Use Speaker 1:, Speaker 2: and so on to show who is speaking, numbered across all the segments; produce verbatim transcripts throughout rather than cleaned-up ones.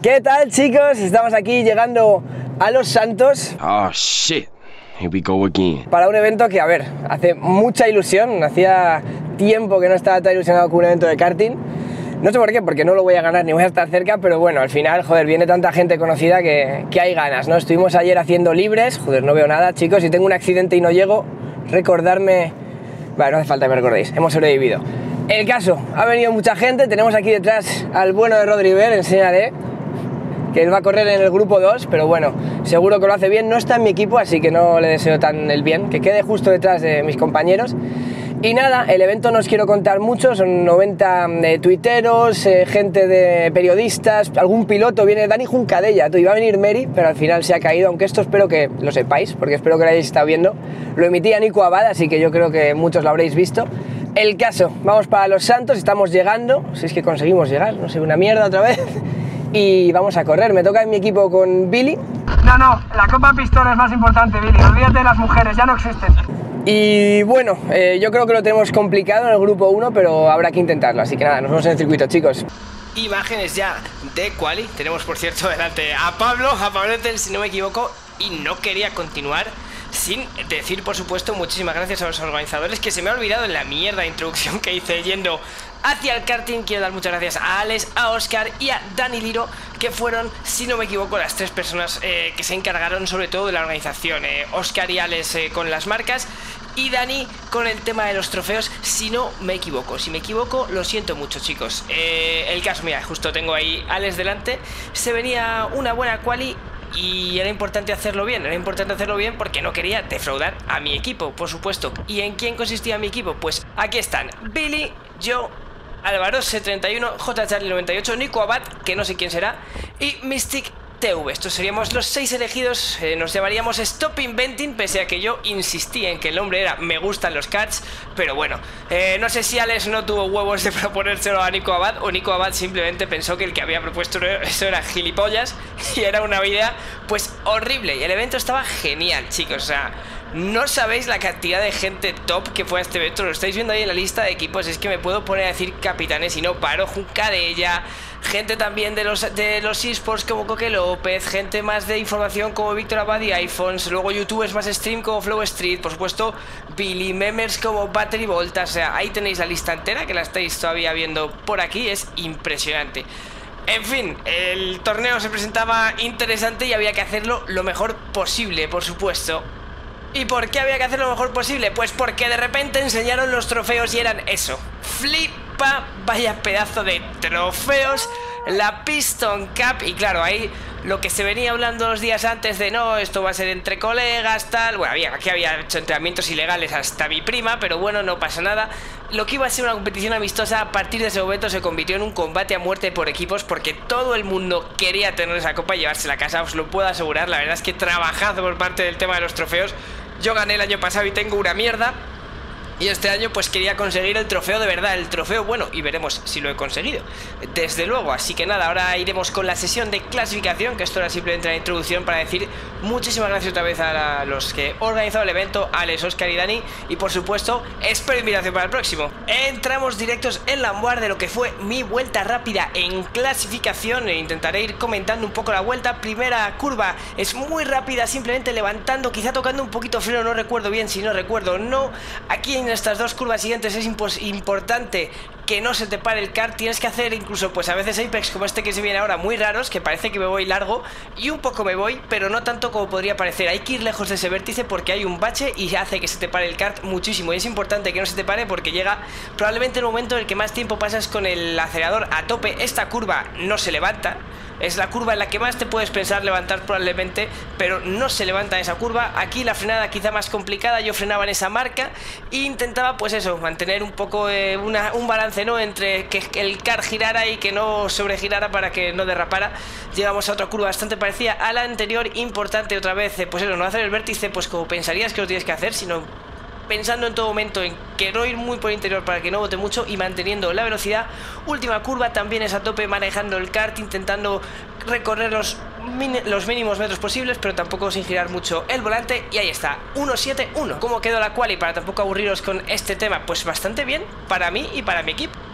Speaker 1: ¿Qué tal, chicos? Estamos aquí llegando a Los Santos.
Speaker 2: Oh, shit. Here we go again.
Speaker 1: Para un evento que, a ver, hace mucha ilusión. Hacía tiempo que no estaba tan ilusionado con un evento de karting. No sé por qué, porque no lo voy a ganar ni voy a estar cerca, pero bueno, al final, joder, viene tanta gente conocida que, que hay ganas, ¿no? Estuvimos ayer haciendo libres, joder, no veo nada, chicos. Si tengo un accidente y no llego, recordarme... Vale, no hace falta que me recordéis, hemos sobrevivido. El caso, ha venido mucha gente, tenemos aquí detrás al bueno de Rodri Ver, enseñaré, que él va a correr en el grupo dos, pero bueno, seguro que lo hace bien. No está en mi equipo, así que no le deseo tan el bien, que quede justo detrás de mis compañeros. Y nada, el evento no os quiero contar mucho, son noventa eh, tuiteros, eh, gente de periodistas, algún piloto, viene Dani Juncadella, tú, iba a venir Mary, pero al final se ha caído, aunque esto espero que lo sepáis, porque espero que lo hayáis estado viendo. Lo emitía Nico Abad, así que yo creo que muchos lo habréis visto. El caso, vamos para Los Santos, estamos llegando, si es que conseguimos llegar, no sé, una mierda otra vez. Y vamos a correr, me toca en mi equipo con Billy.
Speaker 3: No, no, la Copa Pistón es más importante, Billy, olvídate de las mujeres, ya no existen.
Speaker 1: Y bueno, eh, yo creo que lo tenemos complicado en el grupo uno, pero habrá que intentarlo, así que nada, nos vemos en el circuito, chicos.
Speaker 4: Imágenes ya de quali, tenemos por cierto delante a Pablo, a Pablo Etel, si no me equivoco, y no quería continuar sin decir, por supuesto, muchísimas gracias a los organizadores, que se me ha olvidado en la mierda de introducción que hice yendo hacia el karting. Quiero dar muchas gracias a Alex, a Oscar y a Dani Liro, que fueron, si no me equivoco, las tres personas eh, que se encargaron sobre todo de la organización. eh, Oscar y Alex eh, con las marcas y Dani con el tema de los trofeos, si no me equivoco. Si me equivoco, lo siento mucho, chicos. eh, El caso, mira, justo tengo ahí a Alex delante. Se venía una buena quali y era importante hacerlo bien, era importante hacerlo bien porque no quería defraudar a mi equipo, por supuesto. ¿Y en quién consistía mi equipo? Pues aquí están: Billy, yo, Álvaro C treinta y uno, J Charlie noventa y ocho, Nico Abad, que no sé quién será, y Mystic T V. Estos seríamos los seis elegidos. eh, Nos llamaríamos Stop Inventing, pese a que yo insistí en que el nombre era Me Gustan los Cats. Pero bueno, eh, no sé si Alex no tuvo huevos de proponérselo a Nico Abad, o Nico Abad simplemente pensó que el que había propuesto eso era gilipollas y era una idea pues horrible. Y el evento estaba genial, chicos, o sea, no sabéis la cantidad de gente top que fue a este evento. Lo estáis viendo ahí en la lista de equipos. Es que me puedo poner a decir capitanes y no paro. Juncadella, gente también de los de los esports como Coque López, gente más de información como Víctor Abad y iPhones, luego youtubers más stream como Flow Street, por supuesto Billy, memers como Battery Volta. O sea, ahí tenéis la lista entera, que la estáis todavía viendo por aquí. Es impresionante. En fin, el torneo se presentaba interesante y había que hacerlo lo mejor posible, por supuesto. ¿Y por qué había que hacerlo lo mejor posible? Pues porque de repente enseñaron los trofeos y eran eso. Flipa, vaya pedazo de trofeos. La Piston Cup. Y claro, ahí lo que se venía hablando los días antes de no, esto va a ser entre colegas, tal. Bueno, había, aquí había hecho entrenamientos ilegales hasta mi prima, pero bueno, no pasa nada. Lo que iba a ser una competición amistosa, a partir de ese momento se convirtió en un combate a muerte por equipos, porque todo el mundo quería tener esa copa y llevársela a casa, os lo puedo asegurar. La verdad es que trabajado por parte del tema de los trofeos. Yo gané el año pasado y tengo una mierda. Y este año pues quería conseguir el trofeo de verdad, el trofeo bueno, y veremos si lo he conseguido, desde luego. Así que nada, ahora iremos con la sesión de clasificación, que esto era simplemente la introducción para decir muchísimas gracias otra vez a la, los que han organizado el evento, Alex, Oscar y Dani, y por supuesto, espero invitación para el próximo. Entramos directos en la muar de lo que fue mi vuelta rápida en clasificación, e intentaré ir comentando un poco la vuelta. Primera curva es muy rápida, simplemente levantando, quizá tocando un poquito freno, no recuerdo bien, si no recuerdo, no. Aquí en estas dos curvas siguientes es importante que no se te pare el kart. Tienes que hacer incluso pues a veces apex como este que se viene ahora, muy raros, que parece que me voy largo y un poco me voy, pero no tanto como podría parecer. Hay que ir lejos de ese vértice porque hay un bache y hace que se te pare el kart muchísimo, y es importante que no se te pare porque llega probablemente el momento en el que más tiempo pasas con el acelerador a tope. Esta curva no se levanta, es la curva en la que más te puedes pensar levantar probablemente, pero no se levanta en esa curva. Aquí la frenada quizá más complicada, yo frenaba en esa marca e intentaba pues eso, mantener un poco eh, una, un balance, ¿no?, entre que el kart girara y que no sobregirara para que no derrapara. Llegamos a otra curva bastante parecida a la anterior. Importante otra vez, eh, pues eso, no hacer el vértice pues como pensarías que lo tienes que hacer, sino pensando en todo momento en que no ir muy por el interior para que no bote mucho y manteniendo la velocidad. Última curva también es a tope, manejando el kart, intentando recorrer los, los mínimos metros posibles, pero tampoco sin girar mucho el volante. Y ahí está, uno siete uno. ¿Cómo quedó la quali? Para tampoco aburriros con este tema, pues bastante bien para mí y para mi equipo.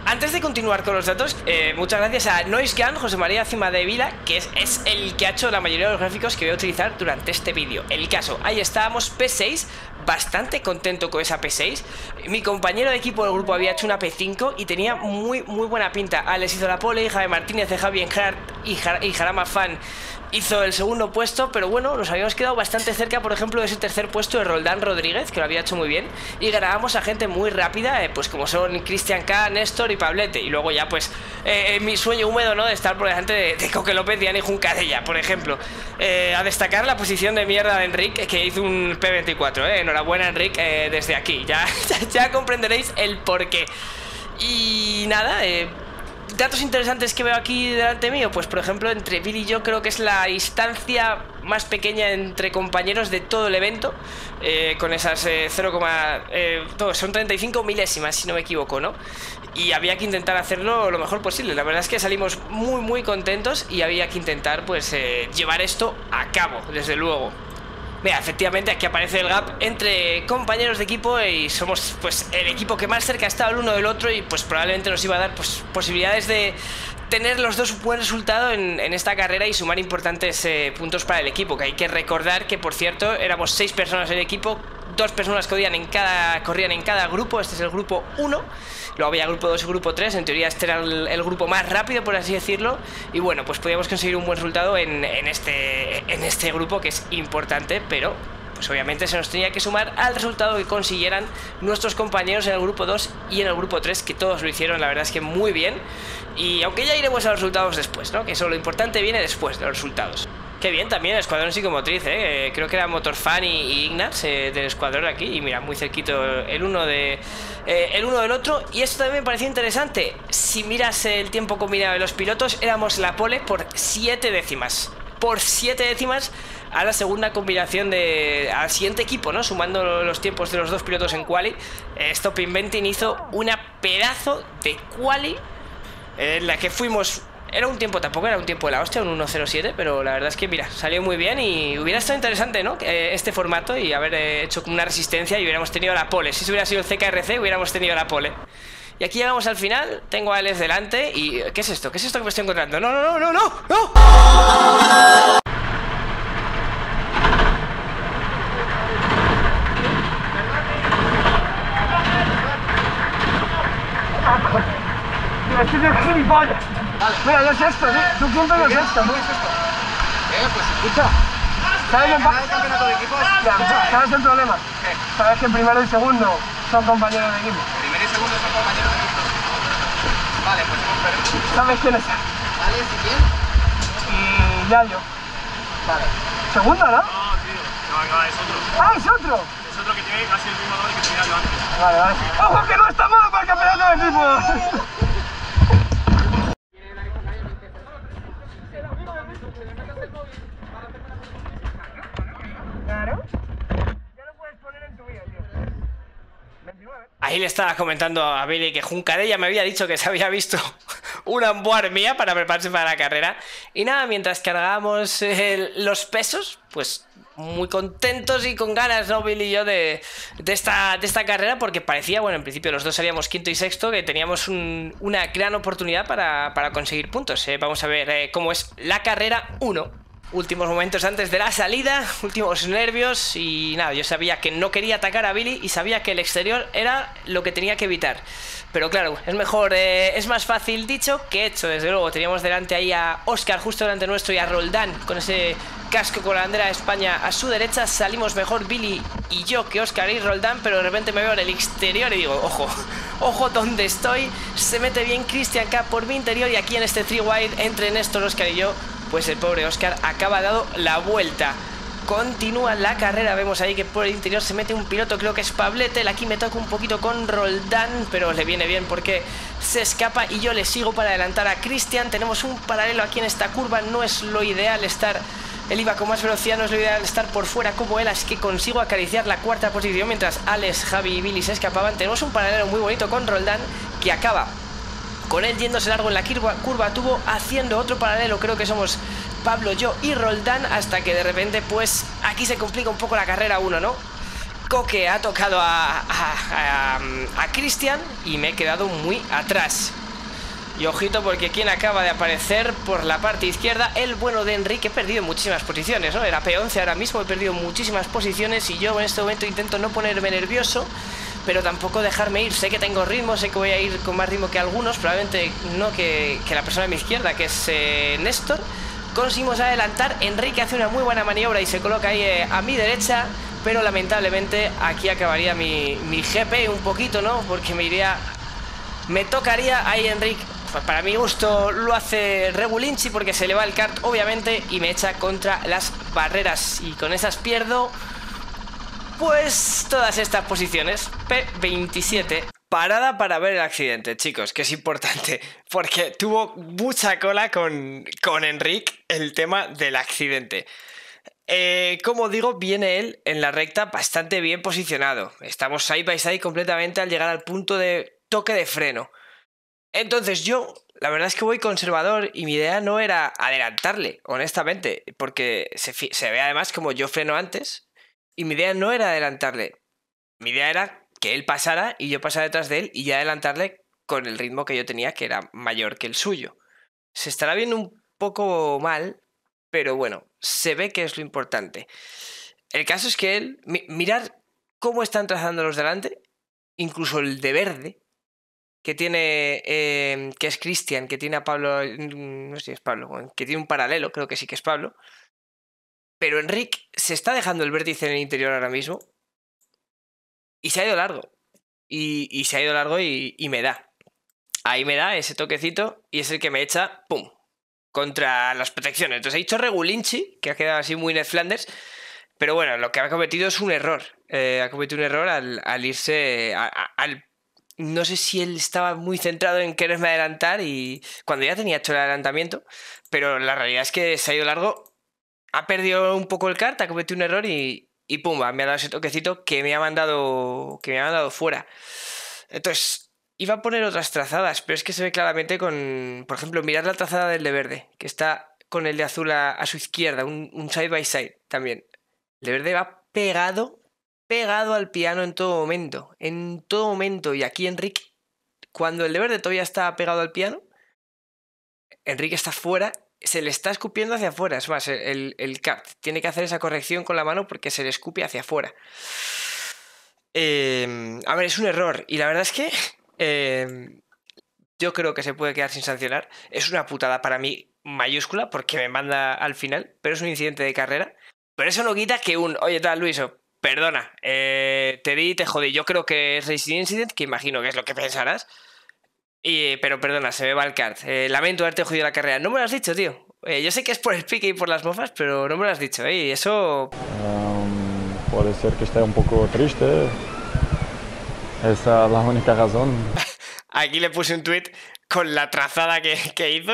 Speaker 4: antes de continuar con los datos, eh, muchas gracias a Noisegun, José María Cimadevila, que es, es el que ha hecho la mayoría de los gráficos que voy a utilizar durante este vídeo. El caso, ahí estábamos, P seis, bastante contento con esa P seis. Mi compañero de equipo del grupo había hecho una P cinco y tenía muy muy buena pinta. Alex hizo la pole, Javi Martínez de Javi Enhart y, Jar y Jarama Fan hizo el segundo puesto, pero bueno, nos habíamos quedado bastante cerca, por ejemplo, de ese tercer puesto de Roldán Rodríguez, que lo había hecho muy bien, y ganábamos a gente muy rápida, eh, pues como son Cristian K, Néstor y Pablete, y luego ya pues eh, mi sueño húmedo, ¿no?, de estar por delante de, de Coque López y Ani Juncadella, por ejemplo. Eh, a destacar la posición de mierda de Enric, que hizo un P veinticuatro, eh. Enhorabuena, Enric, eh, desde aquí, ya, ya, ya comprenderéis el porqué. Y nada, eh... datos interesantes que veo aquí delante mío, pues por ejemplo entre Billy y yo creo que es la distancia más pequeña entre compañeros de todo el evento, eh, con esas eh, cero, eh, son treinta y cinco milésimas si no me equivoco, ¿no? Y había que intentar hacerlo lo mejor posible. La verdad es que salimos muy muy contentos y había que intentar pues eh, llevar esto a cabo, desde luego. Mira, efectivamente aquí aparece el gap entre compañeros de equipo y somos pues el equipo que más cerca ha estado el uno del otro y pues probablemente nos iba a dar pues posibilidades de tener los dos un buen resultado en, en esta carrera y sumar importantes eh, puntos para el equipo, que hay que recordar que por cierto éramos seis personas en el equipo, dos personas corrían en cada, corrían en cada grupo, este es el grupo uno, luego había grupo dos y grupo tres, en teoría este era el, el grupo más rápido, por así decirlo, y bueno, pues podíamos conseguir un buen resultado en, en, este, en este grupo, que es importante, pero pues obviamente se nos tenía que sumar al resultado que consiguieran nuestros compañeros en el grupo dos y en el grupo tres, que todos lo hicieron, la verdad es que muy bien, y aunque ya iremos a los resultados después, ¿no?, que eso lo importante viene después de los resultados. Qué bien también el escuadrón psicomotriz, ¿eh? Creo que era Motorfan y, y Ignaz eh, del escuadrón aquí. Y mira, muy cerquito el uno, de, eh, el uno del otro. Y esto también me pareció interesante. Si miras el tiempo combinado de los pilotos, éramos la pole por siete décimas. Por siete décimas a la segunda combinación de... al siguiente equipo, ¿no? Sumando los tiempos de los dos pilotos en quali. eh, Stop Inventing hizo una pedazo de quali en la que fuimos... Era un tiempo, tampoco era un tiempo de la hostia, un uno cero siete, pero la verdad es que, mira, salió muy bien y hubiera estado interesante, ¿no?, este formato y haber hecho una resistencia y hubiéramos tenido la pole. Si hubiera sido el C K R C, hubiéramos tenido la pole. Y aquí llegamos al final, tengo a Alex delante y... ¿qué es esto? ¿Qué es esto que me estoy encontrando? ¡No, no, no, no, no! ¡No!
Speaker 3: Estoy de gilipollas. Mira, yo sé esto, ¿sí? Tú siempre lo sé esto, ¿no?
Speaker 5: Eh, pues
Speaker 3: Escucha, ¿sabes el
Speaker 5: campeonato de equipos?
Speaker 3: ¿Sabes el problema? Sabes que el primero y el segundo son compañeros de equipo.
Speaker 5: Primero y segundo son compañeros de equipo. Vale, pues hemos.
Speaker 3: ¿Sabes quién es?
Speaker 5: Alex y quién?
Speaker 3: Y Yayo.
Speaker 5: Vale.
Speaker 3: ¿Segundo, no?
Speaker 6: No, tío, no, no, es otro.
Speaker 3: ¡Ah, es otro!
Speaker 6: Es otro que tiene casi el mismo nombre que tenía yo antes.
Speaker 3: Vale, vale. ¡Ojo que no está malo para el campeonato de equipo! Claro. Ya lo puedes poner en tu vida, tío. veintinueve.
Speaker 4: Ahí le estaba comentando a Billy que Juncadella me había dicho que se había visto una onboard mía para prepararse para la carrera. Y nada, mientras cargábamos eh, los pesos, pues muy contentos y con ganas, ¿no?, Billy y yo, de, de, esta, de esta carrera, porque parecía, bueno, en principio los dos salíamos quinto y sexto, que teníamos un, una gran oportunidad para, para conseguir puntos. Eh. Vamos a ver eh, cómo es la carrera uno. Últimos momentos antes de la salida, últimos nervios y nada, yo sabía que no quería atacar a Billy y sabía que el exterior era lo que tenía que evitar. Pero claro, es mejor, eh, es más fácil dicho que hecho, desde luego. Teníamos delante ahí a Óscar justo delante nuestro y a Roldán con ese casco con la bandera de España a su derecha. Salimos mejor Billy y yo que Óscar y Roldán, pero de repente me veo en el exterior y digo, ojo, ojo donde estoy. Se mete bien Cristian K por mi interior y aquí en este three wide entre Néstor, Óscar y yo, pues el pobre Óscar acaba dado la vuelta. Continúa la carrera, vemos ahí que por el interior se mete un piloto, creo que es Pablete. Aquí me toca un poquito con Roldán, pero le viene bien porque se escapa y yo le sigo para adelantar a Cristian. Tenemos un paralelo aquí en esta curva, no es lo ideal estar... Él iba con más velocidad, no es lo ideal estar por fuera como él, así que consigo acariciar la cuarta posición mientras Alex, Javi y Billy se escapaban. Tenemos un paralelo muy bonito con Roldán que acaba con él yéndose largo en la curva, curva tuvo haciendo otro paralelo, creo que somos Pablo, yo y Roldán, hasta que de repente pues aquí se complica un poco la carrera uno, ¿no? Coque ha tocado a, a, a, a Cristian y me he quedado muy atrás. Y ojito porque quien acaba de aparecer por la parte izquierda, el bueno de Enric. He perdido muchísimas posiciones, ¿no? Era P once ahora mismo, he perdido muchísimas posiciones y yo en este momento intento no ponerme nervioso, pero tampoco dejarme ir. Sé que tengo ritmo, sé que voy a ir con más ritmo que algunos, probablemente no que, que la persona a mi izquierda, que es eh, Néstor. Conseguimos adelantar, Enrique hace una muy buena maniobra y se coloca ahí eh, a mi derecha, pero lamentablemente aquí acabaría mi, mi G P un poquito, ¿no? Porque me iría... Me tocaría ahí Enrique. Para mi gusto lo hace Regulinchi porque se le va el kart, obviamente, y me echa contra las barreras. Y con esas pierdo, pues, todas estas posiciones. P veintisiete. Parada para ver el accidente, chicos, que es importante, porque tuvo mucha cola con, con Enric el tema del accidente. Eh, como digo, viene él en la recta bastante bien posicionado. Estamos side by side completamente al llegar al punto de toque de freno. Entonces yo, la verdad es que voy conservador y mi idea no era adelantarle, honestamente, porque se, se ve además como yo freno antes y mi idea no era adelantarle. Mi idea era que él pasara y yo pasara detrás de él y ya adelantarle con el ritmo que yo tenía, que era mayor que el suyo. Se estará viendo un poco mal, pero bueno, se ve que es lo importante. El caso es que él... Mi, mirad cómo están trazando los delante, incluso el de verde, que tiene... Eh, que es Cristian, que tiene a Pablo... No sé si es Pablo, que tiene un paralelo, creo que sí que es Pablo. Pero Enric se está dejando el vértice en el interior ahora mismo. Y se ha ido largo. Y, y se ha ido largo y, y me da. Ahí me da ese toquecito y es el que me echa, ¡pum!, contra las protecciones. Entonces he dicho Regulinchi, que ha quedado así muy Ned Flanders. Pero bueno, lo que ha cometido es un error. Eh, ha cometido un error al, al irse... A, a, al, no sé si él estaba muy centrado en quererme adelantar y cuando ya tenía hecho el adelantamiento. Pero la realidad es que se ha ido largo. Ha perdido un poco el kart, ha cometido un error y... Y pumba, me ha dado ese toquecito que me ha mandado que me ha mandado fuera. Entonces, iba a poner otras trazadas, pero es que se ve claramente con... Por ejemplo, mirad la trazada del de verde, que está con el de azul a, a su izquierda, un, un side by side también. El de verde va pegado, pegado al piano en todo momento, en todo momento. Y aquí Enric, cuando el de verde todavía está pegado al piano, Enric está fuera... Se le está escupiendo hacia afuera. Es más, el, el kart tiene que hacer esa corrección con la mano porque se le escupe hacia afuera. Eh, a ver, es un error. Y la verdad es que eh, yo creo que se puede quedar sin sancionar. Es una putada para mí mayúscula porque me manda al final, pero es un incidente de carrera. Pero eso no quita que un... Oye, tal, Luiso, perdona, eh, te di y te jodí. Yo creo que es Racing Incident, que imagino que es lo que pensarás. Y, pero perdona, se me va el kart. Eh, lamento haberte jodido la carrera. No me lo has dicho, tío. Eh, yo sé que es por el pique y por las mofas, pero no me lo has dicho, ¿eh? Y eso...
Speaker 7: Um, puede ser que esté un poco triste. Esa es la única razón.
Speaker 4: Aquí le puse un tweet con la trazada que, que hizo.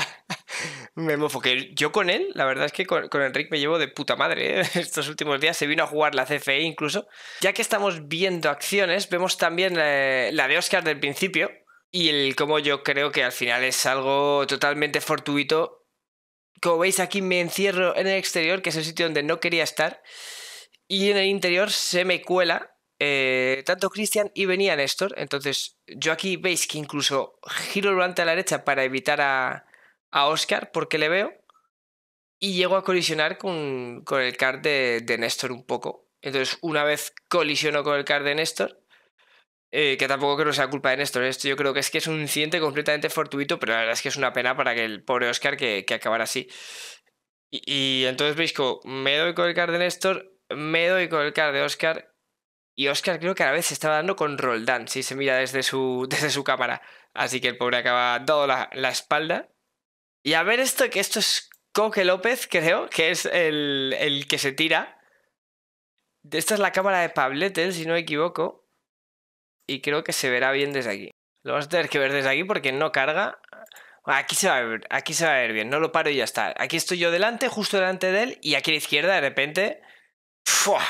Speaker 4: Me mofo. Que yo con él, la verdad es que con, con Enric me llevo de puta madre, ¿eh? Estos últimos días se vino a jugar la C F E incluso. Ya que estamos viendo acciones, vemos también la, la de Oscar del principio. Y el cómo yo creo que al final es algo totalmente fortuito. Como veis, aquí me encierro en el exterior, que es el sitio donde no quería estar. Y en el interior se me cuela eh, tanto Cristian y venía Néstor. Entonces yo aquí veis que incluso giro el volante a la derecha para evitar a, a Oscar, porque le veo. Y llego a colisionar con, con el kart de, de Néstor un poco. Entonces una vez colisiono con el kart de Néstor... Eh, que tampoco creo que sea culpa de Néstor. Esto yo creo que es que es un incidente completamente fortuito, pero la verdad es que es una pena para que el pobre Oscar que, que acabara así. Y, y entonces veis que me doy con el kart de Néstor, me doy con el kart de Oscar, y Oscar creo que a la vez se estaba dando con Roldán, si se mira desde su, desde su cámara. Así que el pobre acaba dado la, la espalda. Y a ver esto, que esto es Coque López, creo, que es el, el que se tira. Esta es la cámara de Pabletel, si no me equivoco. Y creo que se verá bien desde aquí. Lo vas a tener que ver desde aquí porque no carga. Aquí se va a ver, aquí se va a ver bien. No lo paro y ya está. Aquí estoy yo delante, justo delante de él. Y aquí a la izquierda, de repente... ¡Fua!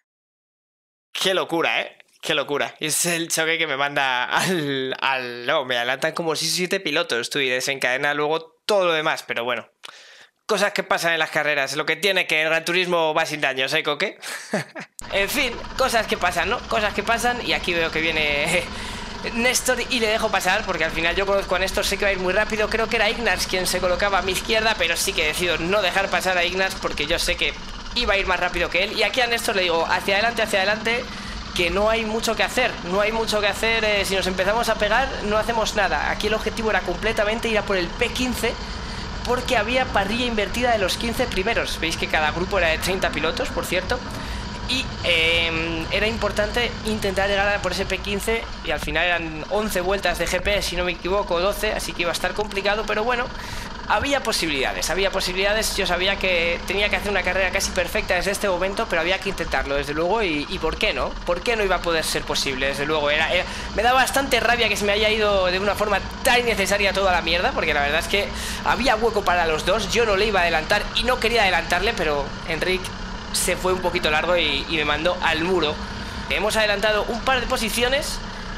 Speaker 4: ¡Qué locura, eh! ¡Qué locura! Es el choque que me manda al... al no, me adelantan como si siete pilotos. Tú y desencadena luego todo lo demás. Pero bueno... Cosas que pasan en las carreras, es lo que tiene que el Gran Turismo va sin daños, ¿eh, Coque? En fin, cosas que pasan, ¿no? Cosas que pasan y aquí veo que viene Néstor y le dejo pasar porque al final yo conozco a Néstor, sé que va a ir muy rápido. Creo que era Ignaz quien se colocaba a mi izquierda, pero sí que decido no dejar pasar a Ignaz porque yo sé que iba a ir más rápido que él. Y aquí a Néstor le digo, hacia adelante, hacia adelante, que no hay mucho que hacer. No hay mucho que hacer, eh, si nos empezamos a pegar no hacemos nada. Aquí el objetivo era completamente ir a por el P quince porque había parrilla invertida de los quince primeros. Veis que cada grupo era de treinta pilotos, por cierto. Y eh, era importante intentar llegar a por ese P quince. Y al final eran once vueltas de G P, si no me equivoco, doce. Así que iba a estar complicado, pero bueno, había posibilidades, había posibilidades. Yo sabía que tenía que hacer una carrera casi perfecta desde este momento, pero había que intentarlo, desde luego. Y, y ¿por qué no? ¿Por qué no iba a poder ser posible? Desde luego, era, era, me da bastante rabia que se me haya ido de una forma tan innecesaria toda la mierda, porque la verdad es que había hueco para los dos. Yo no le iba a adelantar y no quería adelantarle, pero Enric se fue un poquito largo y, y me mandó al muro. Hemos adelantado un par de posiciones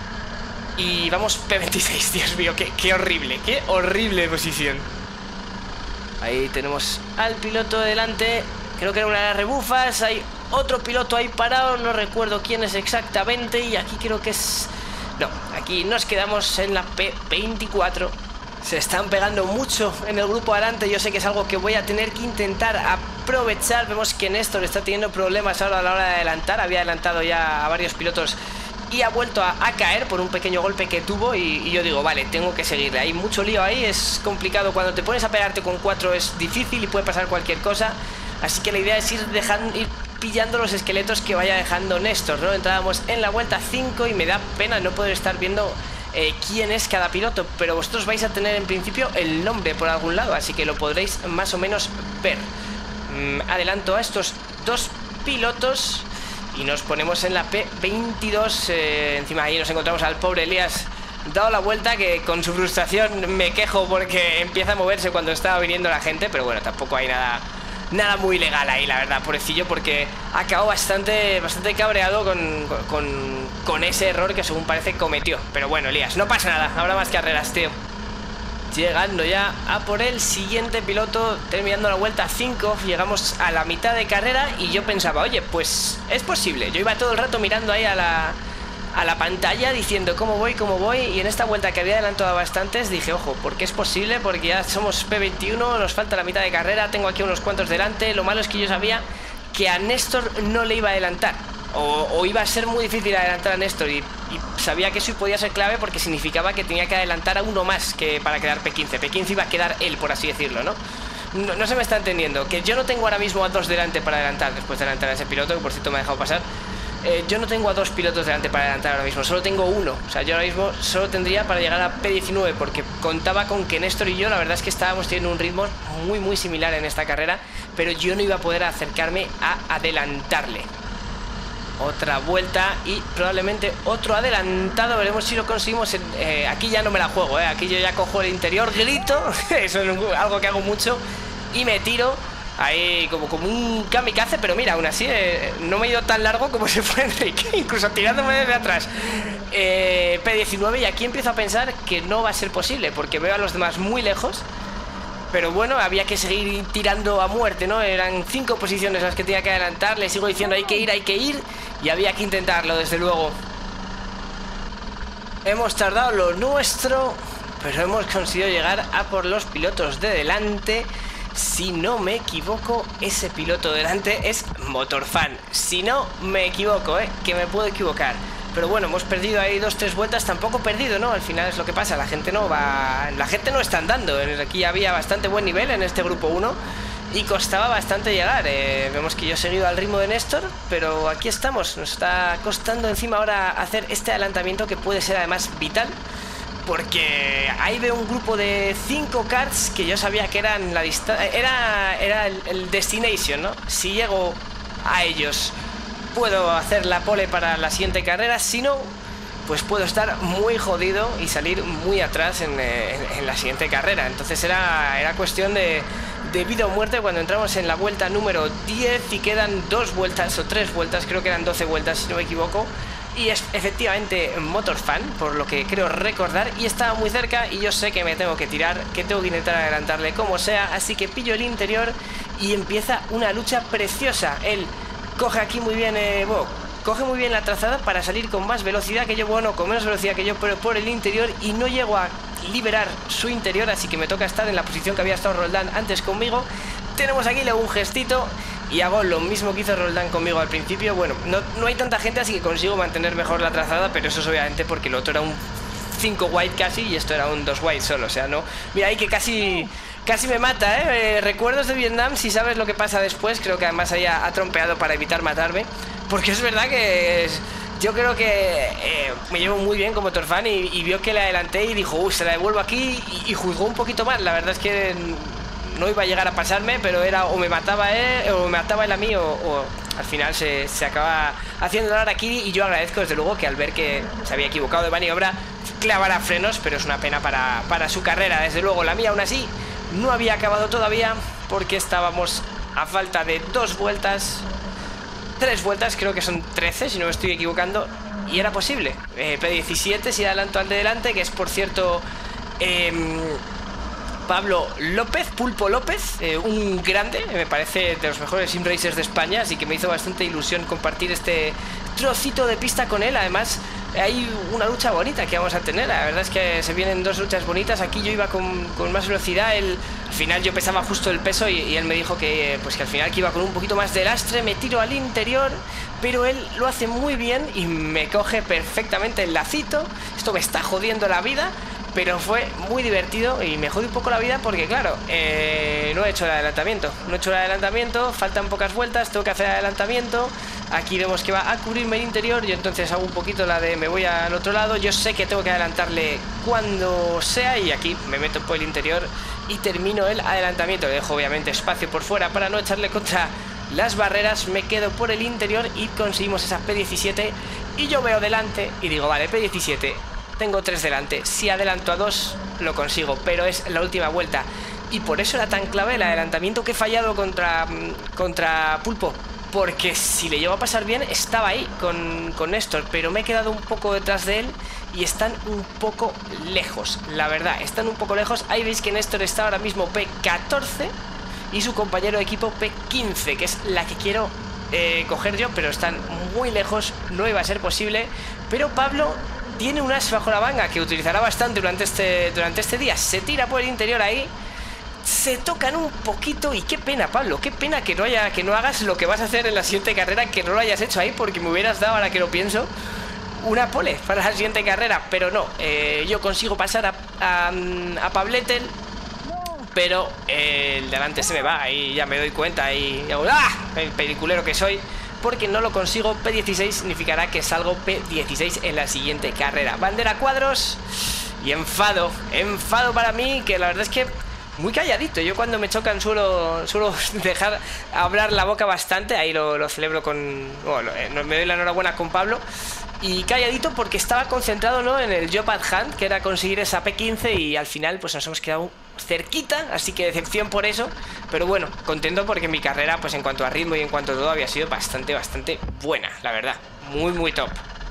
Speaker 4: y vamos P veintiséis. Dios mío, qué, qué horrible, qué horrible posición. Ahí tenemos al piloto delante. Creo que era una de las rebufas. Hay otro piloto ahí parado, no recuerdo quién es exactamente. Y aquí creo que es... No, aquí nos quedamos en la P veinticuatro. Se están pegando mucho en el grupo adelante. Yo sé que es algo que voy a tener que intentar aprovechar. Vemos que Néstor está teniendo problemas ahora a la hora de adelantar. Había adelantado ya a varios pilotos y ha vuelto a, a caer por un pequeño golpe que tuvo. Y, y yo digo, vale, tengo que seguirle. Hay mucho lío ahí, es complicado. Cuando te pones a pegarte con cuatro es difícil y puede pasar cualquier cosa. Así que la idea es ir dejando, ir pillando los esqueletos que vaya dejando Néstor, ¿no? Entrábamos en la vuelta cinco y me da pena no poder estar viendo Eh, quién es cada piloto, pero vosotros vais a tener en principio el nombre por algún lado, así que lo podréis más o menos ver. mm, Adelanto a estos dos pilotos y nos ponemos en la P veintidós. eh, Encima ahí nos encontramos al pobre Elías dado la vuelta, que con su frustración me quejo porque empieza a moverse cuando estaba viniendo la gente, pero bueno, tampoco hay nada Nada muy legal ahí, la verdad, pobrecillo, porque acabó bastante, bastante cabreado con, con, con ese error que según parece cometió. Pero bueno, Elías, no pasa nada, habrá más carreras, tío. Llegando ya a por el siguiente piloto, terminando la vuelta cinco, llegamos a la mitad de carrera y yo pensaba, oye, pues es posible. Yo iba todo el rato mirando ahí a la, a la pantalla diciendo cómo voy, cómo voy, y en esta vuelta que había adelantado bastantes dije, ojo, porque es posible, porque ya somos P veintiuno, nos falta la mitad de carrera, tengo aquí unos cuantos delante. Lo malo es que yo sabía que a Néstor no le iba a adelantar, o, o iba a ser muy difícil adelantar a Néstor, y, y sabía que eso podía ser clave porque significaba que tenía que adelantar a uno más que para quedar P quince. P quince iba a quedar él, por así decirlo, ¿no? No, no se me está entendiendo, que yo no tengo ahora mismo a dos delante para adelantar, después de adelantar a ese piloto, que por cierto me ha dejado pasar. Eh, yo no tengo a dos pilotos delante para adelantar ahora mismo, solo tengo uno. O sea, yo ahora mismo solo tendría para llegar a P diecinueve, porque contaba con que Néstor y yo, la verdad es que estábamos teniendo un ritmo muy muy similar en esta carrera, pero yo no iba a poder acercarme a adelantarle. Otra vuelta y probablemente otro adelantado, veremos si lo conseguimos. En, eh, aquí ya no me la juego, eh. Aquí yo ya cojo el interior, grito, eso es algo que hago mucho, y me tiro ahí como, como un kamikaze, pero mira, aún así eh, no me he ido tan largo como se fue Enrique, incluso tirándome desde atrás. eh, P diecinueve, y aquí empiezo a pensar que no va a ser posible, porque veo a los demás muy lejos. Pero bueno, había que seguir tirando a muerte, ¿no? Eran cinco posiciones las que tenía que adelantar. Le sigo diciendo, hay que ir, hay que ir, y había que intentarlo, desde luego. Hemos tardado lo nuestro, pero hemos conseguido llegar a por los pilotos de delante. Si no me equivoco, ese piloto delante es Motorfan. Si no me equivoco, ¿eh? Que me puedo equivocar. Pero bueno, hemos perdido ahí dos, tres vueltas. Tampoco perdido, ¿no? Al final es lo que pasa, la gente no va... La gente no está andando. Aquí había bastante buen nivel en este grupo uno y costaba bastante llegar. eh, Vemos que yo he seguido al ritmo de Néstor, pero aquí estamos. Nos está costando encima ahora hacer este adelantamiento, que puede ser además vital, porque ahí veo un grupo de cinco karts que yo sabía que eran la distancia, era, era el, el destination, ¿no? Si llego a ellos, puedo hacer la pole para la siguiente carrera. Si no, pues puedo estar muy jodido y salir muy atrás en, en, en la siguiente carrera. Entonces era, era cuestión de, de vida o muerte cuando entramos en la vuelta número diez y quedan dos vueltas o tres vueltas, creo que eran doce vueltas si no me equivoco. Y es efectivamente Motorfan, por lo que creo recordar, y estaba muy cerca y yo sé que me tengo que tirar, que tengo que intentar adelantarle como sea, así que pillo el interior y empieza una lucha preciosa. Él coge aquí muy bien, eh, bueno, coge muy bien la trazada para salir con más velocidad que yo, bueno, con menos velocidad que yo, pero por el interior, y no llego a liberar su interior, así que me toca estar en la posición que había estado Roldán antes conmigo. Tenemos aquí luego un gestito y hago lo mismo que hizo Roldán conmigo al principio. Bueno, no, no hay tanta gente, así que consigo mantener mejor la trazada, pero eso es obviamente porque lo otro era un cinco wide casi y esto era un dos wide solo, o sea, no... Mira ahí que casi... Casi me mata, ¿eh? ¿eh? Recuerdos de Vietnam, si sabes lo que pasa después. Creo que además ahí ha, ha trompeado para evitar matarme. Porque es verdad que es, yo creo que eh, me llevo muy bien como Torfan y, y vio que le adelanté y dijo, uy, se la devuelvo aquí, y, y juzgó un poquito más. La verdad es que no iba a llegar a pasarme, pero era o me mataba él, o me mataba él a mí, o, o al final se, se acaba haciendo la Harakiri. Y yo agradezco desde luego que al ver que se había equivocado de maniobra, clavara frenos, pero es una pena para, para su carrera. Desde luego la mía aún así no había acabado todavía, porque estábamos a falta de dos vueltas, tres vueltas, creo que son trece si no me estoy equivocando, y era posible. eh, P diecisiete si adelanto al de delante, que es por cierto eh, Pablo López, Pulpo López, eh, un grande, me parece de los mejores sim racers de España, así que me hizo bastante ilusión compartir este trocito de pista con él. Además hay una lucha bonita que vamos a tener, la verdad es que se vienen dos luchas bonitas. Aquí yo iba con, con más velocidad, él, al final yo pesaba justo el peso y, y él me dijo que, pues que al final que iba con un poquito más de lastre, me tiro al interior, pero él lo hace muy bien y me coge perfectamente el lacito. Esto me está jodiendo la vida, pero fue muy divertido y me jode un poco la vida porque, claro, eh, no he hecho el adelantamiento. No he hecho el adelantamiento, faltan pocas vueltas, tengo que hacer adelantamiento. Aquí vemos que va a cubrirme el interior, yo entonces hago un poquito la de me voy al otro lado. Yo sé que tengo que adelantarle cuando sea y aquí me meto por el interior y termino el adelantamiento. Le dejo obviamente espacio por fuera para no echarle contra las barreras, me quedo por el interior y conseguimos esa P diecisiete. Y yo veo delante y digo, vale, P diecisiete, tengo tres delante, si adelanto a dos lo consigo, pero es la última vuelta. Y por eso era tan clave el adelantamiento que he fallado contra, contra Pulpo, porque si le llevo a pasar bien estaba ahí con, con Néstor, pero me he quedado un poco detrás de él y están un poco lejos, la verdad, están un poco lejos. Ahí veis que Néstor está ahora mismo P catorce y su compañero de equipo P quince, que es la que quiero eh, coger yo, pero están muy lejos, no iba a ser posible. Pero Pablo tiene un as bajo la manga que utilizará bastante durante este, durante este día. Se tira por el interior ahí, se tocan un poquito y qué pena, Pablo, qué pena que no, haya, que no hagas lo que vas a hacer en la siguiente carrera, que no lo hayas hecho ahí, porque me hubieras dado, ahora que lo pienso, una pole para la siguiente carrera. Pero no, eh, yo consigo pasar a, a, a Pabletel, pero eh, el delante se me va y ya me doy cuenta y hago ¡ah! El peliculero que soy, porque no lo consigo. P dieciséis significará que salgo P dieciséis en la siguiente carrera. Bandera cuadros y enfado, enfado para mí, que la verdad es que muy calladito. Yo cuando me chocan suelo, suelo dejar hablar la boca bastante. Ahí lo, lo celebro con... Bueno, me doy la enhorabuena con Pablo. Y calladito porque estaba concentrado, ¿no?, en el job at hand, que era conseguir esa P quince, y al final pues nos hemos quedado cerquita, así que decepción por eso. Pero bueno, contento porque mi carrera, pues en cuanto a ritmo y en cuanto a todo, había sido bastante, bastante buena, la verdad. Muy, muy top.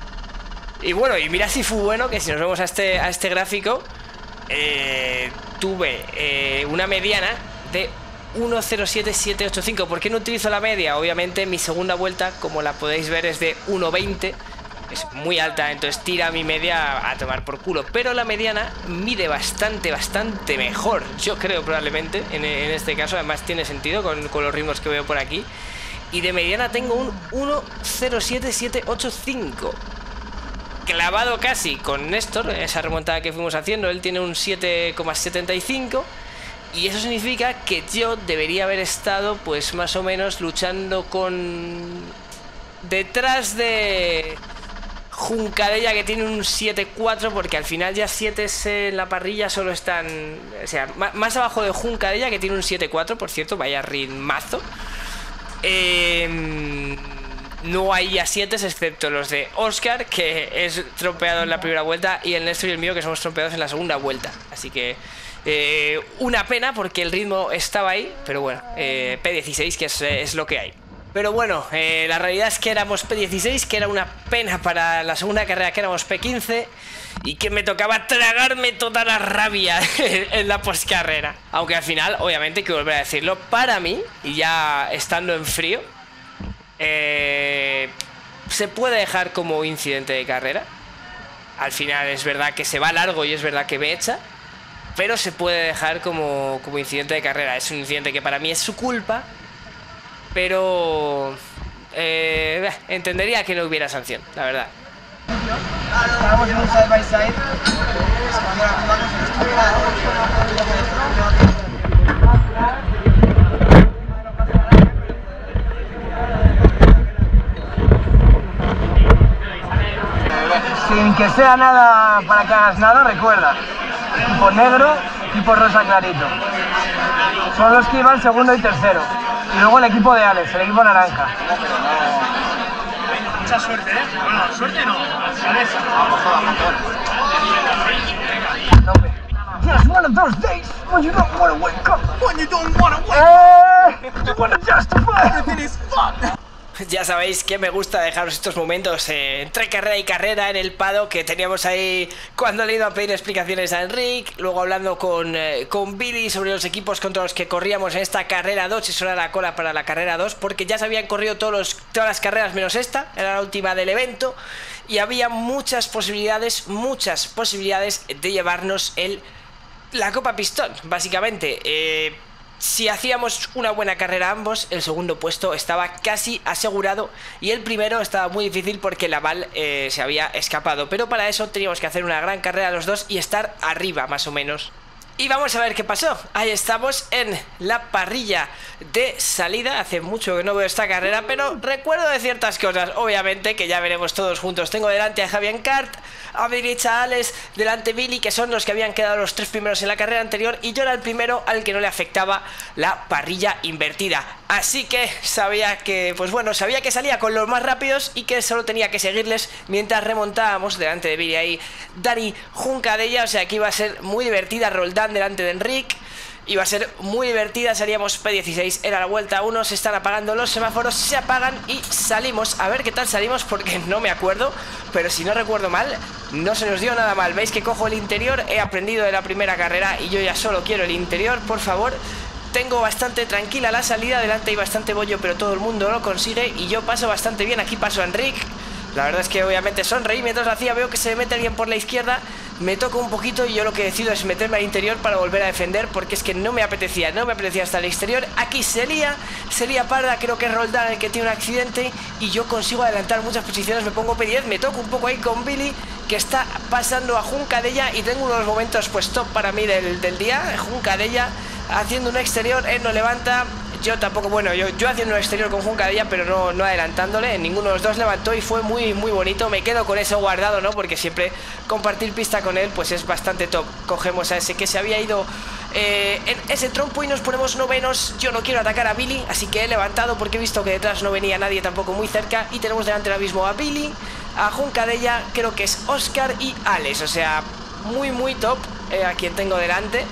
Speaker 4: Y bueno, y mira si fue bueno, que si nos vemos a este, a este gráfico, eh, tuve eh, una mediana de uno cero siete siete ocho cinco. ¿Por qué no utilizo la media? Obviamente mi segunda vuelta, como la podéis ver, es de uno veinte. Es muy alta, entonces tira mi media a tomar por culo. Pero la mediana mide bastante, bastante mejor, yo creo, probablemente, en, en este caso. Además tiene sentido con, con los ritmos que veo por aquí. Y de mediana tengo un uno cero siete siete ocho cinco. Clavado casi con Néstor, esa remontada que fuimos haciendo. Él tiene un siete coma setenta y cinco. Y eso significa que yo debería haber estado, pues más o menos, luchando con... detrás de... Juncadella, que tiene un siete cuatro, porque al final ya siete en la parrilla solo están... O sea, más abajo de Juncadella, que tiene un siete cuatro, por cierto, vaya ritmazo. Eh... No hay ya siete, excepto los de Oscar, que es trompeado en la primera vuelta, y el Néstor y el mío, que somos trompeados en la segunda vuelta. Así que eh, una pena, porque el ritmo estaba ahí, pero bueno, eh, P dieciséis, que es, es lo que hay. Pero bueno, eh, la realidad es que éramos P dieciséis, que era una pena para la segunda carrera, que éramos P quince, y que me tocaba tragarme toda la rabia en la postcarrera. Aunque al final, obviamente, hay que volver a decirlo, para mí, y ya estando en frío, Eh, se puede dejar como incidente de carrera. Al final es verdad que se va largo y es verdad que me echa, pero se puede dejar como, como incidente de carrera. Es un incidente que para mí es su culpa, pero eh, entendería que no hubiera sanción, la verdad.
Speaker 1: Estábamos en un side by side.
Speaker 3: Sin que sea nada para que hagas nada, recuerda, equipo negro, equipo rosa clarito. Son los que iban segundo y tercero. Y luego el equipo de Alex, el equipo naranja.
Speaker 6: Mucha suerte, ¿eh? Bueno, suerte no. ¿Sabes?
Speaker 3: Just one of those days when you don't want to wake up. When you don't want to wake up. You want to justify. Everything is fun.
Speaker 4: Ya sabéis que me gusta dejaros estos momentos eh, entre carrera y carrera en el paddock que teníamos ahí cuando le he ido a pedir explicaciones a Enric, luego hablando con, eh, con Billy sobre los equipos contra los que corríamos en esta carrera dos, eso era la cola para la carrera dos, porque ya se habían corrido todos los, todas las carreras menos esta, era la última del evento, y había muchas posibilidades, muchas posibilidades de llevarnos el, la Copa Pistón, básicamente. Eh... Si hacíamos una buena carrera ambos, el segundo puesto estaba casi asegurado y el primero estaba muy difícil porque Laval eh, se había escapado. Pero para eso teníamos que hacer una gran carrera los dos y estar arriba más o menos. Y vamos a ver qué pasó. Ahí estamos en la parrilla de salida. Hace mucho que no veo esta carrera, pero recuerdo de ciertas cosas. Obviamente que ya veremos todos juntos. Tengo delante a Javier Cart, a mi derecha a Alex, delante Billy, que son los que habían quedado los tres primeros en la carrera anterior, y yo era el primero al que no le afectaba la parrilla invertida. Así que sabía que, pues bueno, sabía que salía con los más rápidos y que solo tenía que seguirles mientras remontábamos. Delante de Billy ahí Dani Juncadella, o sea que iba a ser muy divertida. Roldán delante de Enric, iba a ser muy divertida. Salíamos P dieciséis, era la vuelta uno, se están apagando los semáforos, se apagan y salimos. A ver qué tal salimos porque no me acuerdo, pero si no recuerdo mal, no se nos dio nada mal. Veis que cojo el interior, he aprendido de la primera carrera y yo ya solo quiero el interior, por favor. Tengo bastante tranquila la salida, delante hay bastante bollo, pero todo el mundo lo consigue y yo paso bastante bien. Aquí paso a Enric. La verdad es que obviamente sonreí mientras lo hacía, veo que se me mete alguien por la izquierda, me toco un poquito y yo lo que decido es meterme al interior para volver a defender, porque es que no me apetecía, no me apetecía hasta el exterior. Aquí se lía, se lía parda, creo que es Roldán el que tiene un accidente y yo consigo adelantar muchas posiciones, me pongo P diez, me toco un poco ahí con Billy, que está pasando a Juncadella y tengo unos momentos pues top para mí del, del día. Juncadella haciendo un exterior, él no levanta. Yo tampoco, bueno, yo, yo haciendo un exterior con Juncadella, pero no, no adelantándole, ninguno de los dos levantó y fue muy, muy bonito. Me quedo con eso guardado, ¿no? Porque siempre compartir pista con él, pues es bastante top. Cogemos a ese que se había ido eh, en ese trompo y nos ponemos novenos. Yo no quiero atacar a Billy, así que he levantado porque he visto que detrás no venía nadie tampoco muy cerca. Y tenemos delante ahora mismo a Billy, a Juncadella, creo que es Oscar y Alex. O sea, muy, muy top eh, a quien tengo delante.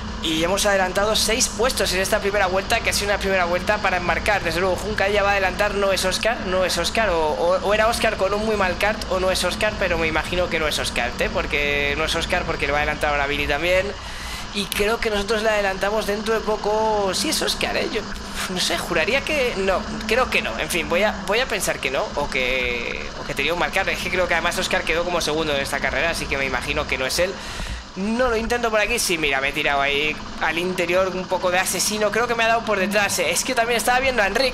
Speaker 4: Y hemos adelantado seis puestos en esta primera vuelta, que ha sido una primera vuelta para enmarcar. Desde luego Juncadella va a adelantar, no es Oscar, no es Oscar, o, o, o era Oscar con un muy mal kart, o no es Oscar, pero me imagino que no es Oscar, ¿eh? Porque no es Oscar, porque le va a adelantar ahora Billy también. Y creo que nosotros le adelantamos dentro de poco. Sí es Oscar, ¿eh? Yo no sé, juraría que no, creo que no. En fin, voy a, voy a pensar que no, o que, o que tenía un mal kart. Es que creo que además Oscar quedó como segundo en esta carrera, así que me imagino que no es él. No lo intento por aquí, sí, mira, me he tirado ahí al interior un poco de asesino. Creo que me ha dado por detrás, es que también estaba viendo a Enric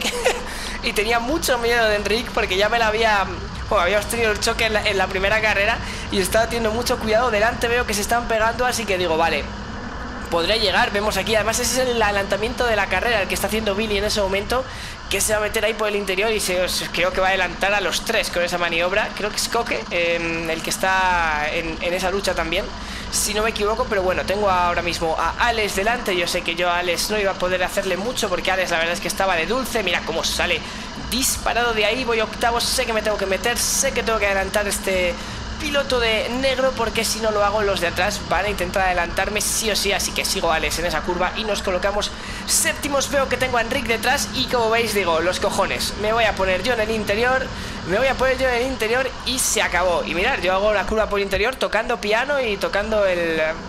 Speaker 4: y tenía mucho miedo de Enric porque ya me la había... Bueno, habíamos tenido el choque en la, en la primera carrera y estaba teniendo mucho cuidado. Delante veo que se están pegando, así que digo, vale, podré llegar. Vemos aquí, además ese es el adelantamiento de la carrera, el que está haciendo Billy en ese momento, que se va a meter ahí por el interior y se, creo que va a adelantar a los tres con esa maniobra. Creo que es Coque eh, el que está en, en esa lucha también, si no me equivoco, pero bueno, tengo ahora mismo a Alex delante. Yo sé que yo a Alex no iba a poder hacerle mucho porque Alex la verdad es que estaba de dulce. Mira cómo sale disparado de ahí, voy octavo, sé que me tengo que meter, sé que tengo que adelantar este piloto de negro, porque si no lo hago los de atrás van a intentar adelantarme sí o sí, así que sigo a Alex en esa curva y nos colocamos séptimos. Veo que tengo a Enric detrás y como veis digo, los cojones, me voy a poner yo en el interior, me voy a poner yo en el interior y se acabó. Y mirad, yo hago la curva por interior tocando piano y tocando el...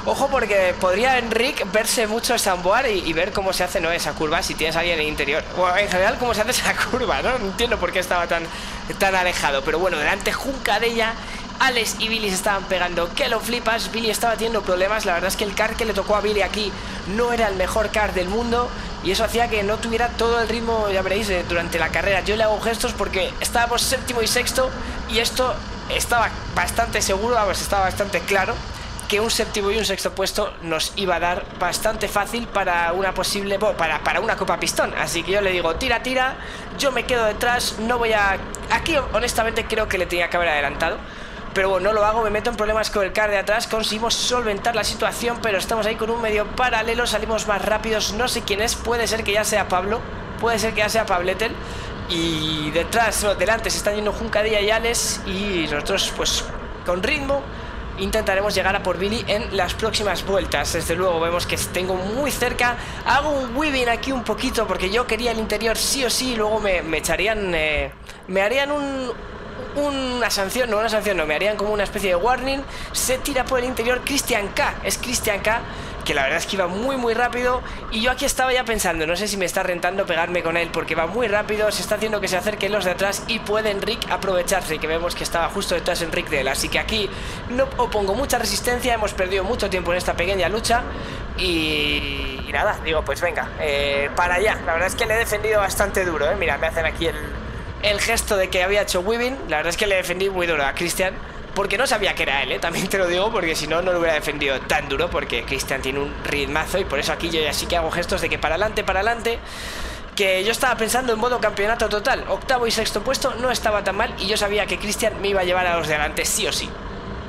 Speaker 4: Ojo porque podría Enric verse mucho Samboar y, y ver cómo se hace, ¿no?, esa curva si tienes a alguien en el interior. O en general cómo se hace esa curva, ¿no? No entiendo por qué estaba tan, tan alejado. Pero bueno, delante Junca de ella, Alex y Billy se estaban pegando, que lo flipas. Billy estaba teniendo problemas, la verdad es que el kart que le tocó a Billy aquí no era el mejor kart del mundo y eso hacía que no tuviera todo el ritmo, ya veréis, eh, durante la carrera. Yo le hago gestos porque estábamos séptimo y sexto y esto estaba bastante seguro, vamos, estaba bastante claro que un séptimo y un sexto puesto nos iba a dar bastante fácil para una posible, bueno, para, para una Copa Pistón. Así que yo le digo, tira, tira, yo me quedo detrás, no voy a... Aquí honestamente creo que le tenía que haber adelantado, pero bueno, no lo hago, me meto en problemas con el car de atrás. Conseguimos solventar la situación, pero estamos ahí con un medio paralelo, salimos más rápidos, no sé quién es, puede ser que ya sea Pablo, puede ser que ya sea Pabletel. Y detrás, no, delante se están yendo Juncadilla y Alex y nosotros pues con ritmo intentaremos llegar a por Billy en las próximas vueltas. Desde luego vemos que tengo muy cerca. Hago un weaving aquí un poquito porque yo quería el interior sí o sí. Luego me, me echarían, eh, me harían un, una sanción, no una sanción, no, me harían como una especie de warning. Se tira por el interior Christian K, es Christian K, que la verdad es que iba muy muy rápido y yo aquí estaba ya pensando, no sé si me está rentando pegarme con él porque va muy rápido, se está haciendo que se acerquen los de atrás y puede Enric aprovecharse, y que vemos que estaba justo detrás Enric de él, así que aquí no opongo mucha resistencia, hemos perdido mucho tiempo en esta pequeña lucha y, y nada, digo pues venga, eh, para allá. La verdad es que le he defendido bastante duro, eh. Mira, me hacen aquí el, el gesto de que había hecho weaving, la verdad es que le defendí muy duro a Christian, porque no sabía que era él, ¿eh? También te lo digo, porque si no, no lo hubiera defendido tan duro, porque Christian tiene un ritmazo y por eso aquí yo ya sí que hago gestos de que para adelante, para adelante, que yo estaba pensando en modo campeonato total, octavo y sexto puesto, no estaba tan mal y yo sabía que Christian me iba a llevar a los de adelante sí o sí.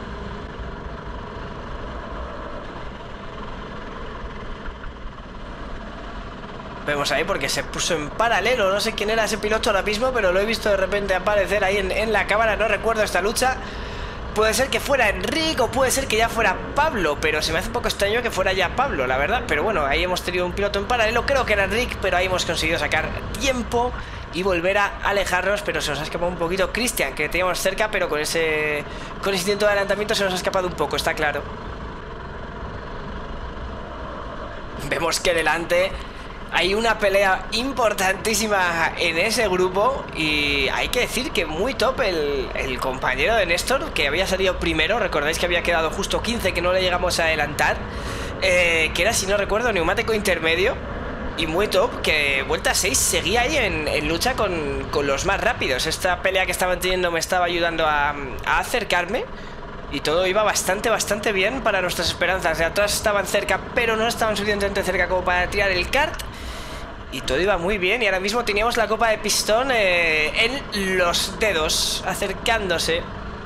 Speaker 4: Vemos ahí porque se puso en paralelo, no sé quién era ese piloto ahora mismo, pero lo he visto de repente aparecer ahí en, en la cámara, no recuerdo esta lucha. Puede ser que fuera Enric o puede ser que ya fuera Pablo, pero se me hace un poco extraño que fuera ya Pablo, la verdad. Pero bueno, ahí hemos tenido un piloto en paralelo, creo que era Enric, pero ahí hemos conseguido sacar tiempo y volver a alejarnos, pero se nos ha escapado un poquito Christian, que teníamos cerca, pero con ese, con ese intento de adelantamiento se nos ha escapado un poco, está claro. Vemos que delante hay una pelea importantísima en ese grupo y hay que decir que muy top el, el compañero de Néstor, que había salido primero. Recordáis que había quedado justo quince, que no le llegamos a adelantar, eh, que era, si no recuerdo, neumático intermedio. Y muy top, que vuelta seis seguía ahí en, en lucha con, con los más rápidos. Esta pelea que estaban teniendo me estaba ayudando a, a acercarme y todo iba bastante, bastante bien para nuestras esperanzas. De atrás estaban cerca, pero no estaban suficientemente cerca como para tirar el kart. Y todo iba muy bien y ahora mismo teníamos la copa de pistón eh, en los dedos, acercándose.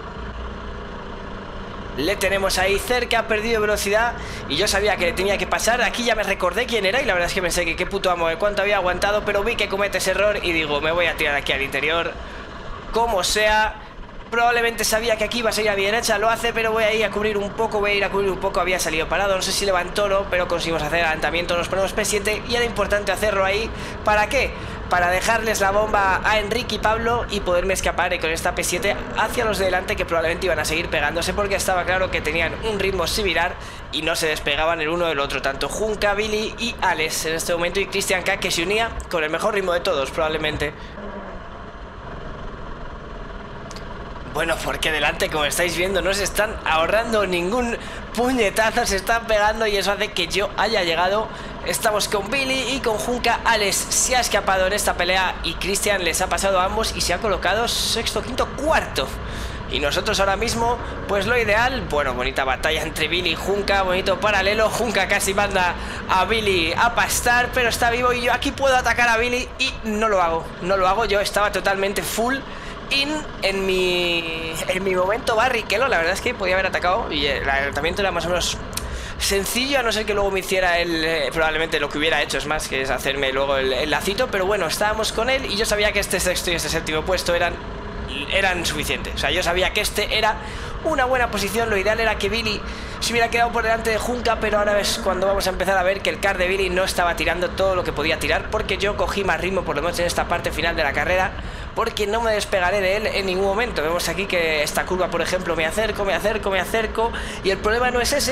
Speaker 4: Le tenemos ahí cerca, ha perdido velocidad y yo sabía que le tenía que pasar. Aquí ya me recordé quién era y la verdad es que pensé que qué puto amo de cuánto había aguantado, pero vi que comete ese error y digo, me voy a tirar aquí al interior, como sea. Probablemente sabía que aquí iba a salir a mi derecha, lo hace, pero voy a ir a cubrir un poco, voy a ir a cubrir un poco, había salido parado, no sé si levantó o no, pero conseguimos hacer adelantamiento, nos ponemos P siete y era importante hacerlo ahí. ¿Para qué? Para dejarles la bomba a Enric y Pablo y poderme escapar con esta P siete hacia los de delante, que probablemente iban a seguir pegándose porque estaba claro que tenían un ritmo similar y no se despegaban el uno del otro, tanto Junca, Billy y Alex en este momento, y Christian K, que se unía con el mejor ritmo de todos probablemente. Bueno, porque delante, como estáis viendo, no se están ahorrando ningún puñetazo, se están pegando y eso hace que yo haya llegado. Estamos con Billy y con Junca. Alex se ha escapado en esta pelea y Christian les ha pasado a ambos y se ha colocado sexto, quinto, cuarto. Y nosotros ahora mismo, pues lo ideal, bueno, bonita batalla entre Billy y Junca, bonito paralelo. Junca casi manda a Billy a pastar, pero está vivo y yo aquí puedo atacar a Billy y no lo hago, no lo hago. Yo estaba totalmente full in en mi, en mi momento barriquelo, la verdad es que podía haber atacado y el adelantamiento era más o menos sencillo, a no ser que luego me hiciera él, eh, probablemente lo que hubiera hecho es más que es hacerme luego el, el lacito, pero bueno, estábamos con él y yo sabía que este sexto y este séptimo puesto eran, eran suficientes, o sea, yo sabía que este era una buena posición. Lo ideal era que Billy se hubiera quedado por delante de Junca, pero ahora ves cuando vamos a empezar a ver que el car de Billy no estaba tirando todo lo que podía tirar, porque yo cogí más ritmo por lo menos en esta parte final de la carrera, porque no me despegaré de él en ningún momento. Vemos aquí que esta curva, por ejemplo, me acerco, me acerco, me acerco y el problema no es ese.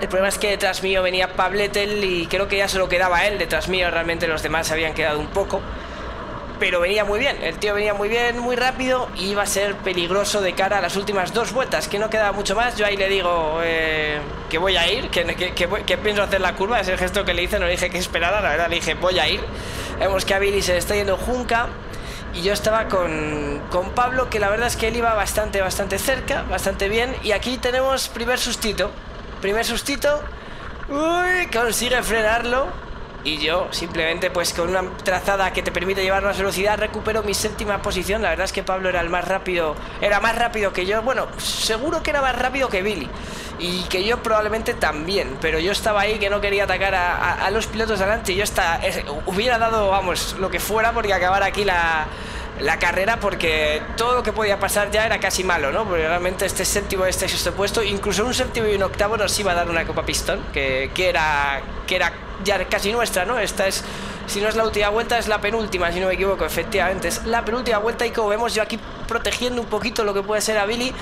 Speaker 4: El problema es que detrás mío venía Pabletel y creo que ya solo quedaba él detrás mío. Realmente los demás se habían quedado un poco. Pero venía muy bien, el tío venía muy bien, muy rápido. Y iba a ser peligroso de cara a las últimas dos vueltas, que no quedaba mucho más. Yo ahí le digo eh, que voy a ir, que, que, que, voy, que pienso hacer la curva. Es el gesto que le hice, no le dije que esperara. La verdad le dije voy a ir. Vemos que a Billy se le está yendo junca. Y yo estaba con, con Pablo, que la verdad es que él iba bastante, bastante cerca, bastante bien. Y aquí tenemos primer sustito. Primer sustito. Uy, consigue frenarlo. Y yo simplemente pues con una trazada que te permite llevar más velocidad recupero mi séptima posición. La verdad es que Pablo era el más rápido. Era más rápido que yo. Bueno, seguro que era más rápido que Billy. Y que yo probablemente también. Pero yo estaba ahí que no quería atacar a, a, a los pilotos delante. Y yo estaba, es, hubiera dado, vamos, lo que fuera porque acabar aquí la... la carrera, porque todo lo que podía pasar ya era casi malo, ¿no? Porque realmente este séptimo, este sexto puesto, incluso un séptimo y un octavo nos iba a dar una Copa Pistón, que, que era que era ya casi nuestra, ¿no? Esta es, si no es la última vuelta, es la penúltima, si no me equivoco, efectivamente, es la penúltima vuelta. Y como vemos, yo aquí protegiendo un poquito lo que puede ser a Billy,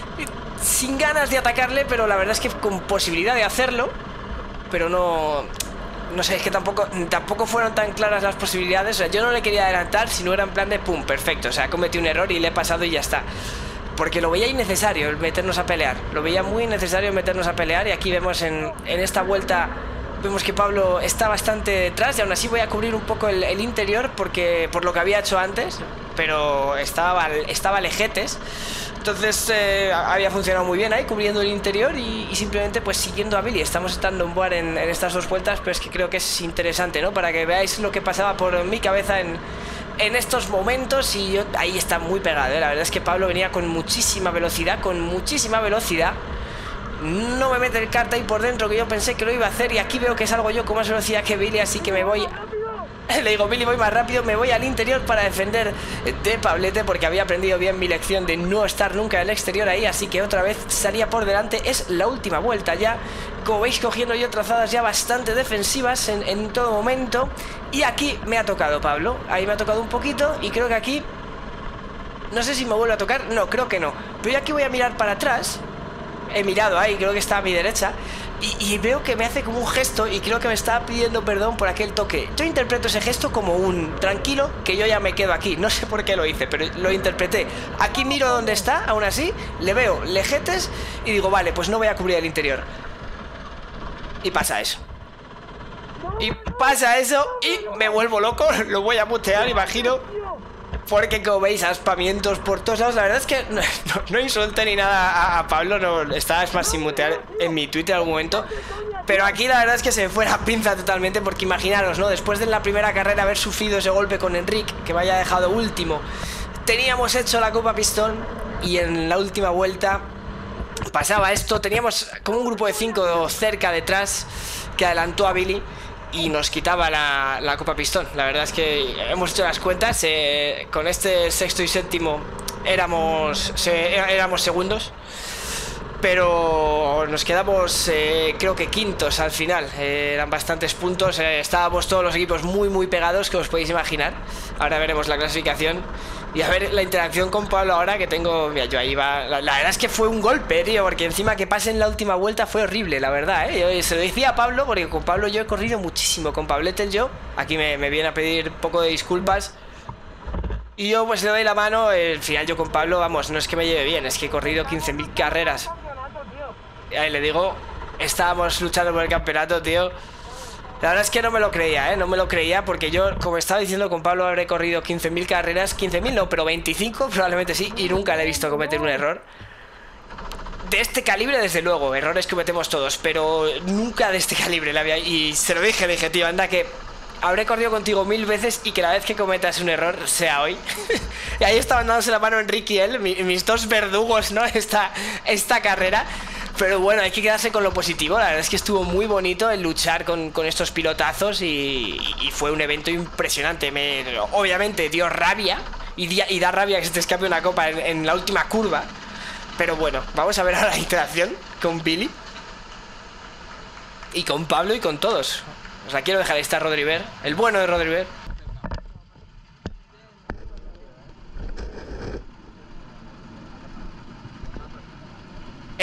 Speaker 4: sin ganas de atacarle, pero la verdad es que con posibilidad de hacerlo, pero no... No sé, es que tampoco, tampoco fueron tan claras las posibilidades. O sea, yo no le quería adelantar si no era en plan de pum, perfecto. O sea, cometí un error y le he pasado y ya está. Porque lo veía innecesario el meternos a pelear. Lo veía muy innecesario meternos a pelear. Y aquí vemos en, en esta vuelta, vemos que Pablo está bastante detrás. Y aún así voy a cubrir un poco el, el interior porque por lo que había hecho antes. Pero estaba, estaba lejetes. Entonces eh, había funcionado muy bien ahí, cubriendo el interior y, y simplemente pues siguiendo a Billy. Estamos estando en board en, en estas dos vueltas, pero es que creo que es interesante, ¿no? Para que veáis lo que pasaba por mi cabeza en, en estos momentos. Y yo ahí está muy pegado, ¿eh? La verdad es que Pablo venía con muchísima velocidad, con muchísima velocidad. No me mete el kart ahí por dentro, que yo pensé que lo iba a hacer. Y aquí veo que salgo yo con más velocidad que Billy, así que me voy... Le digo, Billy, voy más rápido, me voy al interior para defender de Pablete, porque había aprendido bien mi lección de no estar nunca en el exterior ahí. Así que otra vez salía por delante. Es la última vuelta ya. Como veis, cogiendo yo trazadas ya bastante defensivas en, en todo momento. Y aquí me ha tocado Pablo. Ahí me ha tocado un poquito y creo que aquí... No sé si me vuelve a tocar. No, creo que no. Pero yo aquí voy a mirar para atrás. He mirado ahí, creo que está a mi derecha. Y, y veo que me hace como un gesto y creo que me está pidiendo perdón por aquel toque. Yo interpreto ese gesto como un tranquilo, que yo ya me quedo aquí. No sé por qué lo hice, pero lo interpreté. Aquí miro dónde está, aún así, le veo lejetes y digo, vale, pues no voy a cubrir el interior. Y pasa eso. Y pasa eso y me vuelvo loco. Lo voy a mutear, imagino. Porque como veis, aspamientos por todos lados. La verdad es que no, no, no insulté ni nada a, a Pablo. No, estaba es más sin mutear en mi Twitter en algún momento. Pero aquí la verdad es que se me fue la pinza totalmente. Porque imaginaros, ¿no? Después de la primera carrera haber sufrido ese golpe con Enric, que me haya dejado último. Teníamos hecho la Copa Pistón. Y en la última vuelta pasaba esto. Teníamos como un grupo de cinco cerca detrás que adelantó a Billy y nos quitaba la, la Copa Pistón. La verdad es que hemos hecho las cuentas, eh, con este sexto y séptimo éramos, se, éramos segundos, pero nos quedamos eh, creo que quintos al final. Eh, eran bastantes puntos, eh, estábamos todos los equipos muy muy pegados, que os podéis imaginar. Ahora veremos la clasificación y a ver la interacción con Pablo ahora que tengo. Mira, yo ahí va. La, la verdad es que fue un golpe, tío, porque encima que pase en la última vuelta fue horrible, la verdad, ¿eh? Yo se lo decía a Pablo, porque con Pablo yo he corrido muchísimo, con Pablete yo. Aquí me, me viene a pedir un poco de disculpas. Y yo pues le doy la mano. Al final yo con Pablo, vamos, no es que me lleve bien, es que he corrido quince mil carreras. Y ahí le digo, estábamos luchando por el campeonato, tío. La verdad es que no me lo creía, ¿eh? No me lo creía porque yo, como estaba diciendo, con Pablo habré corrido quince mil carreras. quince mil no, pero veinticinco probablemente sí. Y nunca le he visto cometer un error de este calibre, desde luego. Errores que cometemos todos, pero nunca de este calibre le había... Y se lo dije, le dije, tío, anda que habré corrido contigo mil veces y que la vez que cometas un error sea hoy. Y ahí estaban dándose la mano Enrique y él, mis dos verdugos, ¿no? Esta, esta carrera. Pero bueno, hay que quedarse con lo positivo. La verdad es que estuvo muy bonito el luchar con, con estos pilotazos y, y fue un evento impresionante. Me, obviamente dio rabia y, di, y da rabia que se te escape una copa en, en la última curva. Pero bueno, vamos a ver ahora la interacción con Billy y con Pablo y con todos. O sea, quiero dejar ahí está Rodriver, el bueno de Rodriver.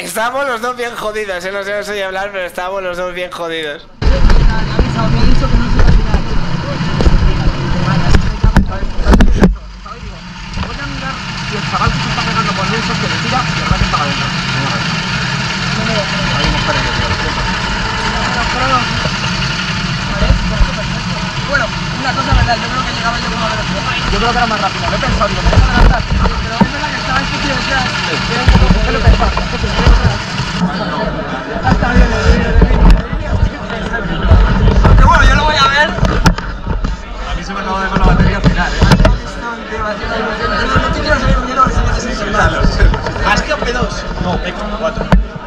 Speaker 4: estábamos los dos bien jodidos, ¿eh? No sé, no sé hablar, pero estábamos los dos bien jodidos.
Speaker 5: Y el chaval que se está pegando con esos que le tira, le va a para adentro. Ahí hemos perdido, tío.
Speaker 3: Bueno, una cosa verdad, yo creo que llegaba yo como a velocidad.
Speaker 5: Yo creo que era más rápido, lo he pensado, digo, me voy a adelantar.
Speaker 3: Pero es verdad que estaba este tío detrás.
Speaker 5: ¿Qué lo he pensado? ¿Qué te creo atrás?
Speaker 3: Está bien, el vídeo, el vídeo. Aunque bueno, yo lo voy a ver.
Speaker 5: A mí se me acabó de ver la batería final, ¿eh?
Speaker 3: No te quiero salir un dinero, si no te sientes mal.
Speaker 5: ¿Has que P dos? No, P cuatro.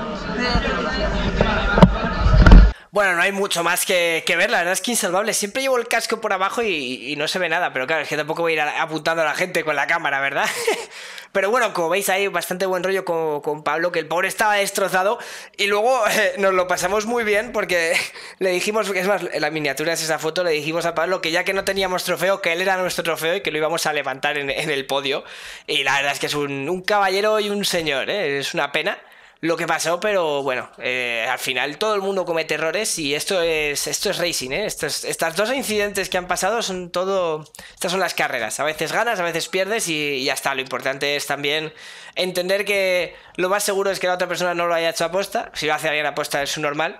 Speaker 4: Bueno, no hay mucho más que, que ver, la verdad es que insalvable. Siempre llevo el casco por abajo y, y no se ve nada, pero claro, es que tampoco voy a ir a- apuntando a la gente con la cámara, ¿verdad? Pero bueno, como veis ahí, bastante buen rollo con, con Pablo, que el pobre estaba destrozado y luego eh, nos lo pasamos muy bien porque le dijimos, es más, en la miniatura es esa foto, le dijimos a Pablo que ya que no teníamos trofeo, que él era nuestro trofeo y que lo íbamos a levantar en, en el podio. Y la verdad es que es un, un caballero y un señor, ¿eh? Es una pena lo que pasó, pero bueno, eh, al final todo el mundo comete errores y esto es esto es racing, ¿eh? Estos, estas dos incidentes que han pasado son todo... Estas son las carreras, a veces ganas, a veces pierdes y, y ya está. Lo importante es también entender que lo más seguro es que la otra persona no lo haya hecho aposta. Si lo hace alguien aposta es su normal.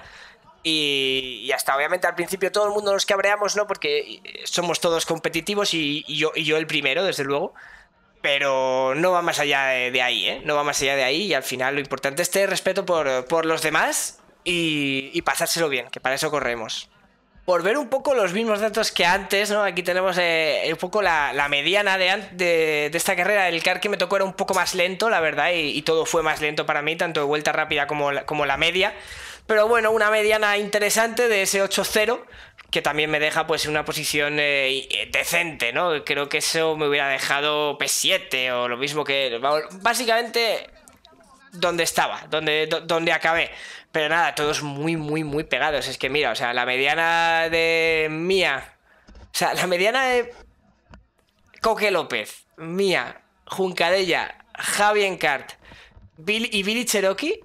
Speaker 4: Y ya está, obviamente al principio todo el mundo nos cabreamos, ¿no? Porque somos todos competitivos y, y yo, y yo el primero, desde luego. Pero no va más allá de, de ahí, ¿eh? No va más allá de ahí y al final lo importante es tener respeto por, por los demás y, y pasárselo bien, que para eso corremos. Por ver un poco los mismos datos que antes, ¿no? Aquí tenemos eh, un poco la, la mediana de, an- de, de esta carrera. El car que me tocó era un poco más lento, la verdad, y, y todo fue más lento para mí, tanto de vuelta rápida como la, como la media. Pero bueno, una mediana interesante de ese ocho cero, que también me deja pues en una posición eh, decente, ¿no? Creo que eso me hubiera dejado P siete o lo mismo que... Básicamente donde estaba, donde, do- donde acabé. Pero nada, todos muy, muy, muy pegados. Es que mira, o sea, la mediana de Mía... O sea, la mediana de Coque López, Mía, Juncadella, Javi Encart Bill y Billy Cherokee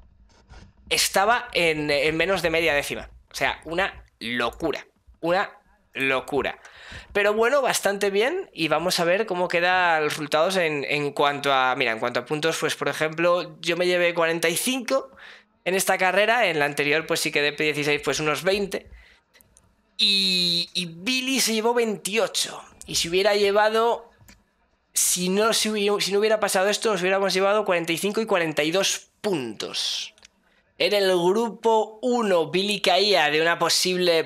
Speaker 4: estaba en, en menos de media décima. O sea, una locura. Una locura. Pero bueno, bastante bien. Y vamos a ver cómo quedan los resultados en, en cuanto a... Mira, en cuanto a puntos, pues por ejemplo, yo me llevé cuarenta y cinco en esta carrera. En la anterior, pues sí quedé P dieciséis, pues unos veinte. Y, y Billy se llevó veintiocho. Y si hubiera llevado... Si no, si, hubiera, si no hubiera pasado esto, nos hubiéramos llevado cuarenta y cinco y cuarenta y dos puntos. En el grupo uno, Billy caía de una posible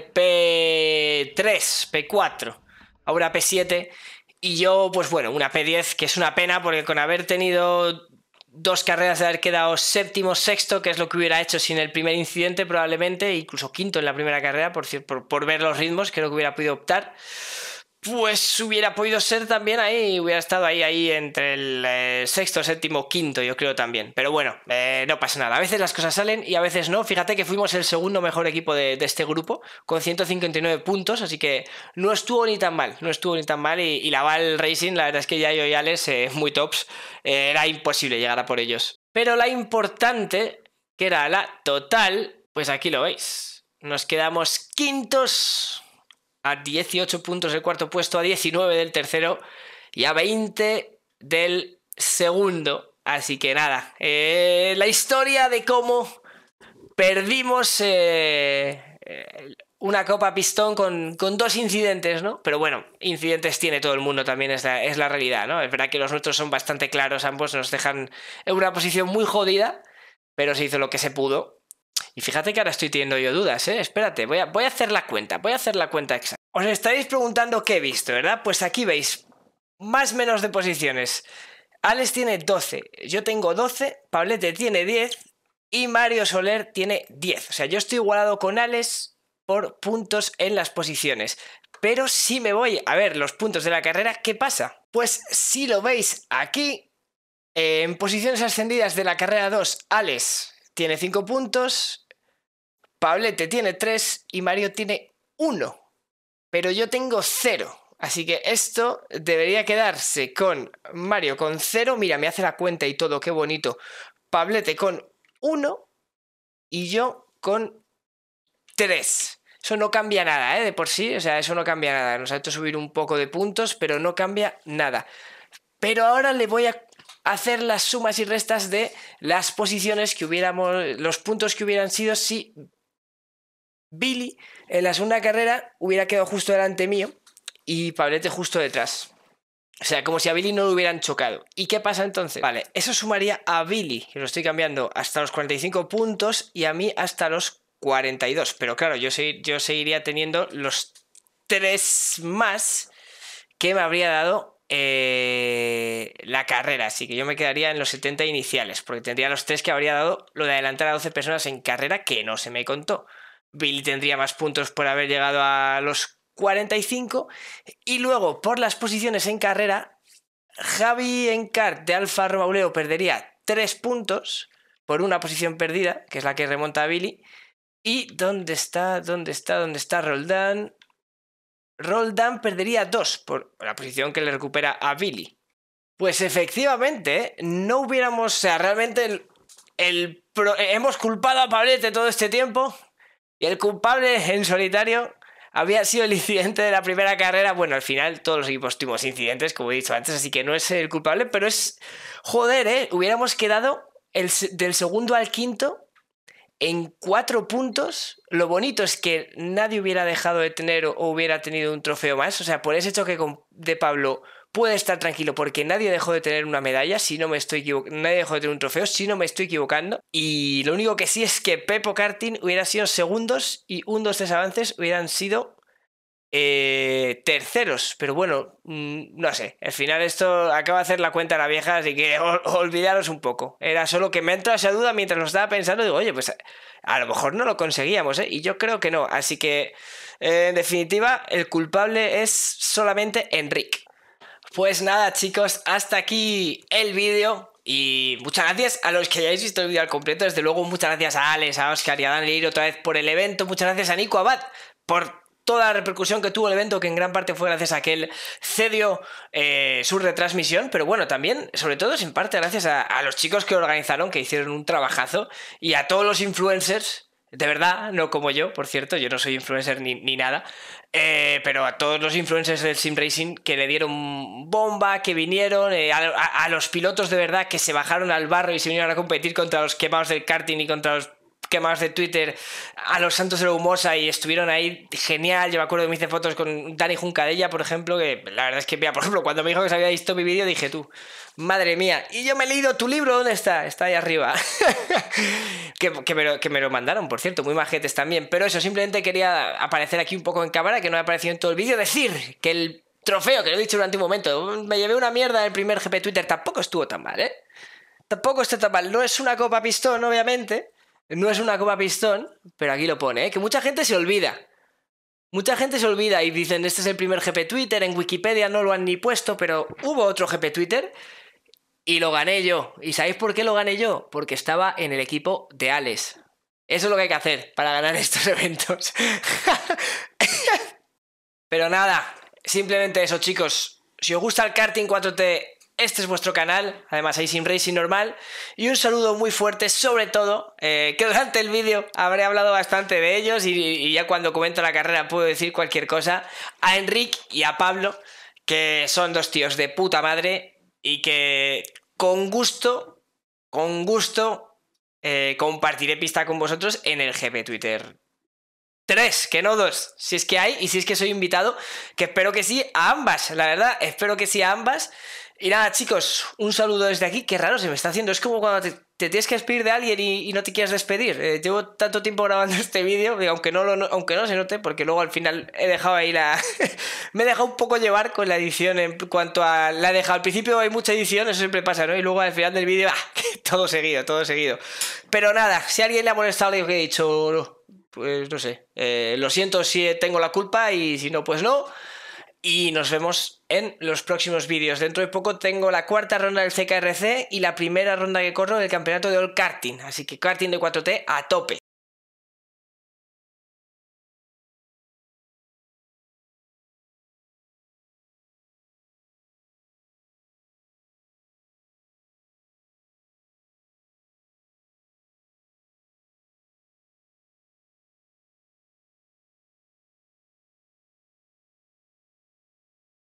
Speaker 4: P tres, P cuatro, a una P siete. Y yo, pues bueno, una P diez, que es una pena porque con haber tenido dos carreras de haber quedado séptimo, sexto, que es lo que hubiera hecho sin el primer incidente probablemente, incluso quinto en la primera carrera, por, por, por ver los ritmos, creo que hubiera podido optar. Pues hubiera podido ser también ahí, hubiera estado ahí, ahí entre el eh, sexto, séptimo, quinto, yo creo también. Pero bueno, eh, no pasa nada. A veces las cosas salen y a veces no. Fíjate que fuimos el segundo mejor equipo de, de este grupo, con ciento cincuenta y nueve puntos, así que no estuvo ni tan mal, no estuvo ni tan mal. Y, y la Val Racing, la verdad es que Yayo y Alex, eh, muy tops, eh, era imposible llegar a por ellos. Pero la importante, que era la total, pues aquí lo veis. Nos quedamos quintos... a dieciocho puntos del cuarto puesto, a diecinueve del tercero y a veinte del segundo. Así que nada, eh, la historia de cómo perdimos eh, eh, una Copa Pistón con, con dos incidentes, ¿no? Pero bueno, incidentes tiene todo el mundo también, es la, es la realidad, ¿no? Es verdad que los nuestros son bastante claros, ambos nos dejan en una posición muy jodida, pero se hizo lo que se pudo. Y fíjate que ahora estoy teniendo yo dudas, ¿eh? Espérate, voy a, voy a hacer la cuenta, voy a hacer la cuenta exacta. Os estaréis preguntando qué he visto, ¿verdad? Pues aquí veis, más o menos de posiciones. Alex tiene doce, yo tengo doce, Pablete tiene diez y Mario Soler tiene diez. O sea, yo estoy igualado con Alex por puntos en las posiciones. Pero si me voy a ver los puntos de la carrera, ¿qué pasa? Pues si lo veis aquí, eh, en posiciones ascendidas de la carrera dos, Alex tiene cinco puntos, Pablete tiene tres y Mario tiene uno. Pero yo tengo cero. Así que esto debería quedarse con Mario con cero. Mira, me hace la cuenta y todo, qué bonito. Pablete con uno y yo con tres. Eso no cambia nada, ¿eh? De por sí, o sea, eso no cambia nada. Nos ha hecho subir un poco de puntos, pero no cambia nada. Pero ahora le voy a hacer las sumas y restas de las posiciones que hubiéramos, los puntos que hubieran sido si Billy en la segunda carrera hubiera quedado justo delante mío y Pablete justo detrás. O sea, como si a Billy no lo hubieran chocado. ¿Y qué pasa entonces? Vale, eso sumaría a Billy, que lo estoy cambiando, hasta los cuarenta y cinco puntos y a mí hasta los cuarenta y dos. Pero claro, yo, segui yo seguiría teniendo los tres más que me habría dado eh, la carrera. Así que yo me quedaría en los setenta iniciales, porque tendría los tres que habría dado lo de adelantar a doce personas en carrera, que no se me contó. Billy tendría más puntos por haber llegado a los cuarenta y cinco, y luego por las posiciones en carrera, Javi en kart de Alfa Romeo Leo perdería tres puntos por una posición perdida, que es la que remonta a Billy. ¿Y dónde está? ¿Dónde está? ¿Dónde está Roldán? Roldán perdería dos por la posición que le recupera a Billy. Pues efectivamente, no hubiéramos, o sea, realmente el, el pro, hemos culpado a Pablete todo este tiempo y el culpable en solitario había sido el incidente de la primera carrera. Bueno, al final todos los equipos tuvimos incidentes, como he dicho antes, así que no es el culpable, pero es... Joder, ¿eh? Hubiéramos quedado el, del segundo al quinto en cuatro puntos. Lo bonito es que nadie hubiera dejado de tener o hubiera tenido un trofeo más. O sea, por ese choque con, de Pablo puede estar tranquilo porque nadie dejó de tener una medalla, si no me estoy equivocando, nadie dejó de tener un trofeo, si no me estoy equivocando. Y lo único que sí es que Pepo Karting hubiera sido segundos y un, dos, tres avances hubieran sido eh, terceros. Pero bueno, mmm, no sé, al final esto acaba de hacer la cuenta a la vieja, así que ol olvidaros un poco. Era solo que me entra esa duda mientras lo estaba pensando, digo, oye, pues a, a lo mejor no lo conseguíamos, ¿eh? Y yo creo que no, así que eh, en definitiva el culpable es solamente Enric. Pues nada, chicos, hasta aquí el vídeo y muchas gracias a los que hayáis visto el vídeo al completo. Desde luego, muchas gracias a Alex, a Oscar y a Dani otra vez por el evento. Muchas gracias a Nico Abad por toda la repercusión que tuvo el evento, que en gran parte fue gracias a que él cedió eh, su retransmisión, pero bueno, también, sobre todo, es en parte gracias a, a los chicos que organizaron, que hicieron un trabajazo, y a todos los influencers. De verdad, no como yo, por cierto, yo no soy influencer ni, ni nada, eh, pero a todos los influencers del Sim Racing que le dieron bomba, que vinieron, eh, a, a, a los pilotos de verdad que se bajaron al barro y se vinieron a competir contra los quemados del karting y contra los quemados de Twitter, a los santos de la humosa, y estuvieron ahí genial. Yo me acuerdo que me hice fotos con Dani Juncadella, por ejemplo, que la verdad es que, mira, por ejemplo, cuando me dijo que se había visto mi vídeo, dije, tú, madre mía, y yo me he leído tu libro, ¿dónde está? Está ahí arriba. que, que, me lo, que me lo mandaron, por cierto, muy majetes también, pero eso, simplemente quería aparecer aquí un poco en cámara, que no me ha aparecido en todo el vídeo, decir que el trofeo, que lo he dicho durante un momento, me llevé una mierda en el primer G P Twitter, tampoco estuvo tan mal, ¿eh? Tampoco está tan mal, no es una copa pistón, obviamente. No es una copa pistón, pero aquí lo pone, ¿eh? Que mucha gente se olvida. Mucha gente se olvida y dicen, este es el primer G P Twitter, en Wikipedia no lo han ni puesto, pero hubo otro G P Twitter y lo gané yo. ¿Y sabéis por qué lo gané yo? Porque estaba en el equipo de Alex. Eso es lo que hay que hacer para ganar estos eventos. Pero nada, simplemente eso, chicos. Si os gusta el karting cuatro T... este es vuestro canal, además hay Sim Racing normal. Y un saludo muy fuerte, sobre todo, eh, que durante el vídeo habré hablado bastante de ellos y, y ya cuando comento la carrera puedo decir cualquier cosa, a Enric y a Pablo, que son dos tíos de puta madre y que con gusto, con gusto, eh, compartiré pista con vosotros en el G P Twitter tres, que no dos, si es que hay y si es que soy invitado, que espero que sí a ambas, la verdad, espero que sí a ambas. Y nada, chicos, un saludo desde aquí. Qué raro se me está haciendo. Es como cuando te, te tienes que despedir de alguien y, y no te quieres despedir. Eh, llevo tanto tiempo grabando este vídeo, aunque no, lo, no, aunque no se note, porque luego al final he dejado ahí la... me he dejado un poco llevar con la edición en cuanto a... La he dejado. Al principio hay mucha edición, eso siempre pasa, ¿no? Y luego al final del vídeo, ¡ah! Todo seguido, todo seguido. Pero nada, si a alguien le ha molestado lo que he dicho, pues no sé. Eh, lo siento si tengo la culpa y si no, pues no. Y nos vemos en los próximos vídeos. Dentro de poco tengo la cuarta ronda del C K R C y la primera ronda que corro del campeonato de All Karting. Así que karting de cuatro T a tope.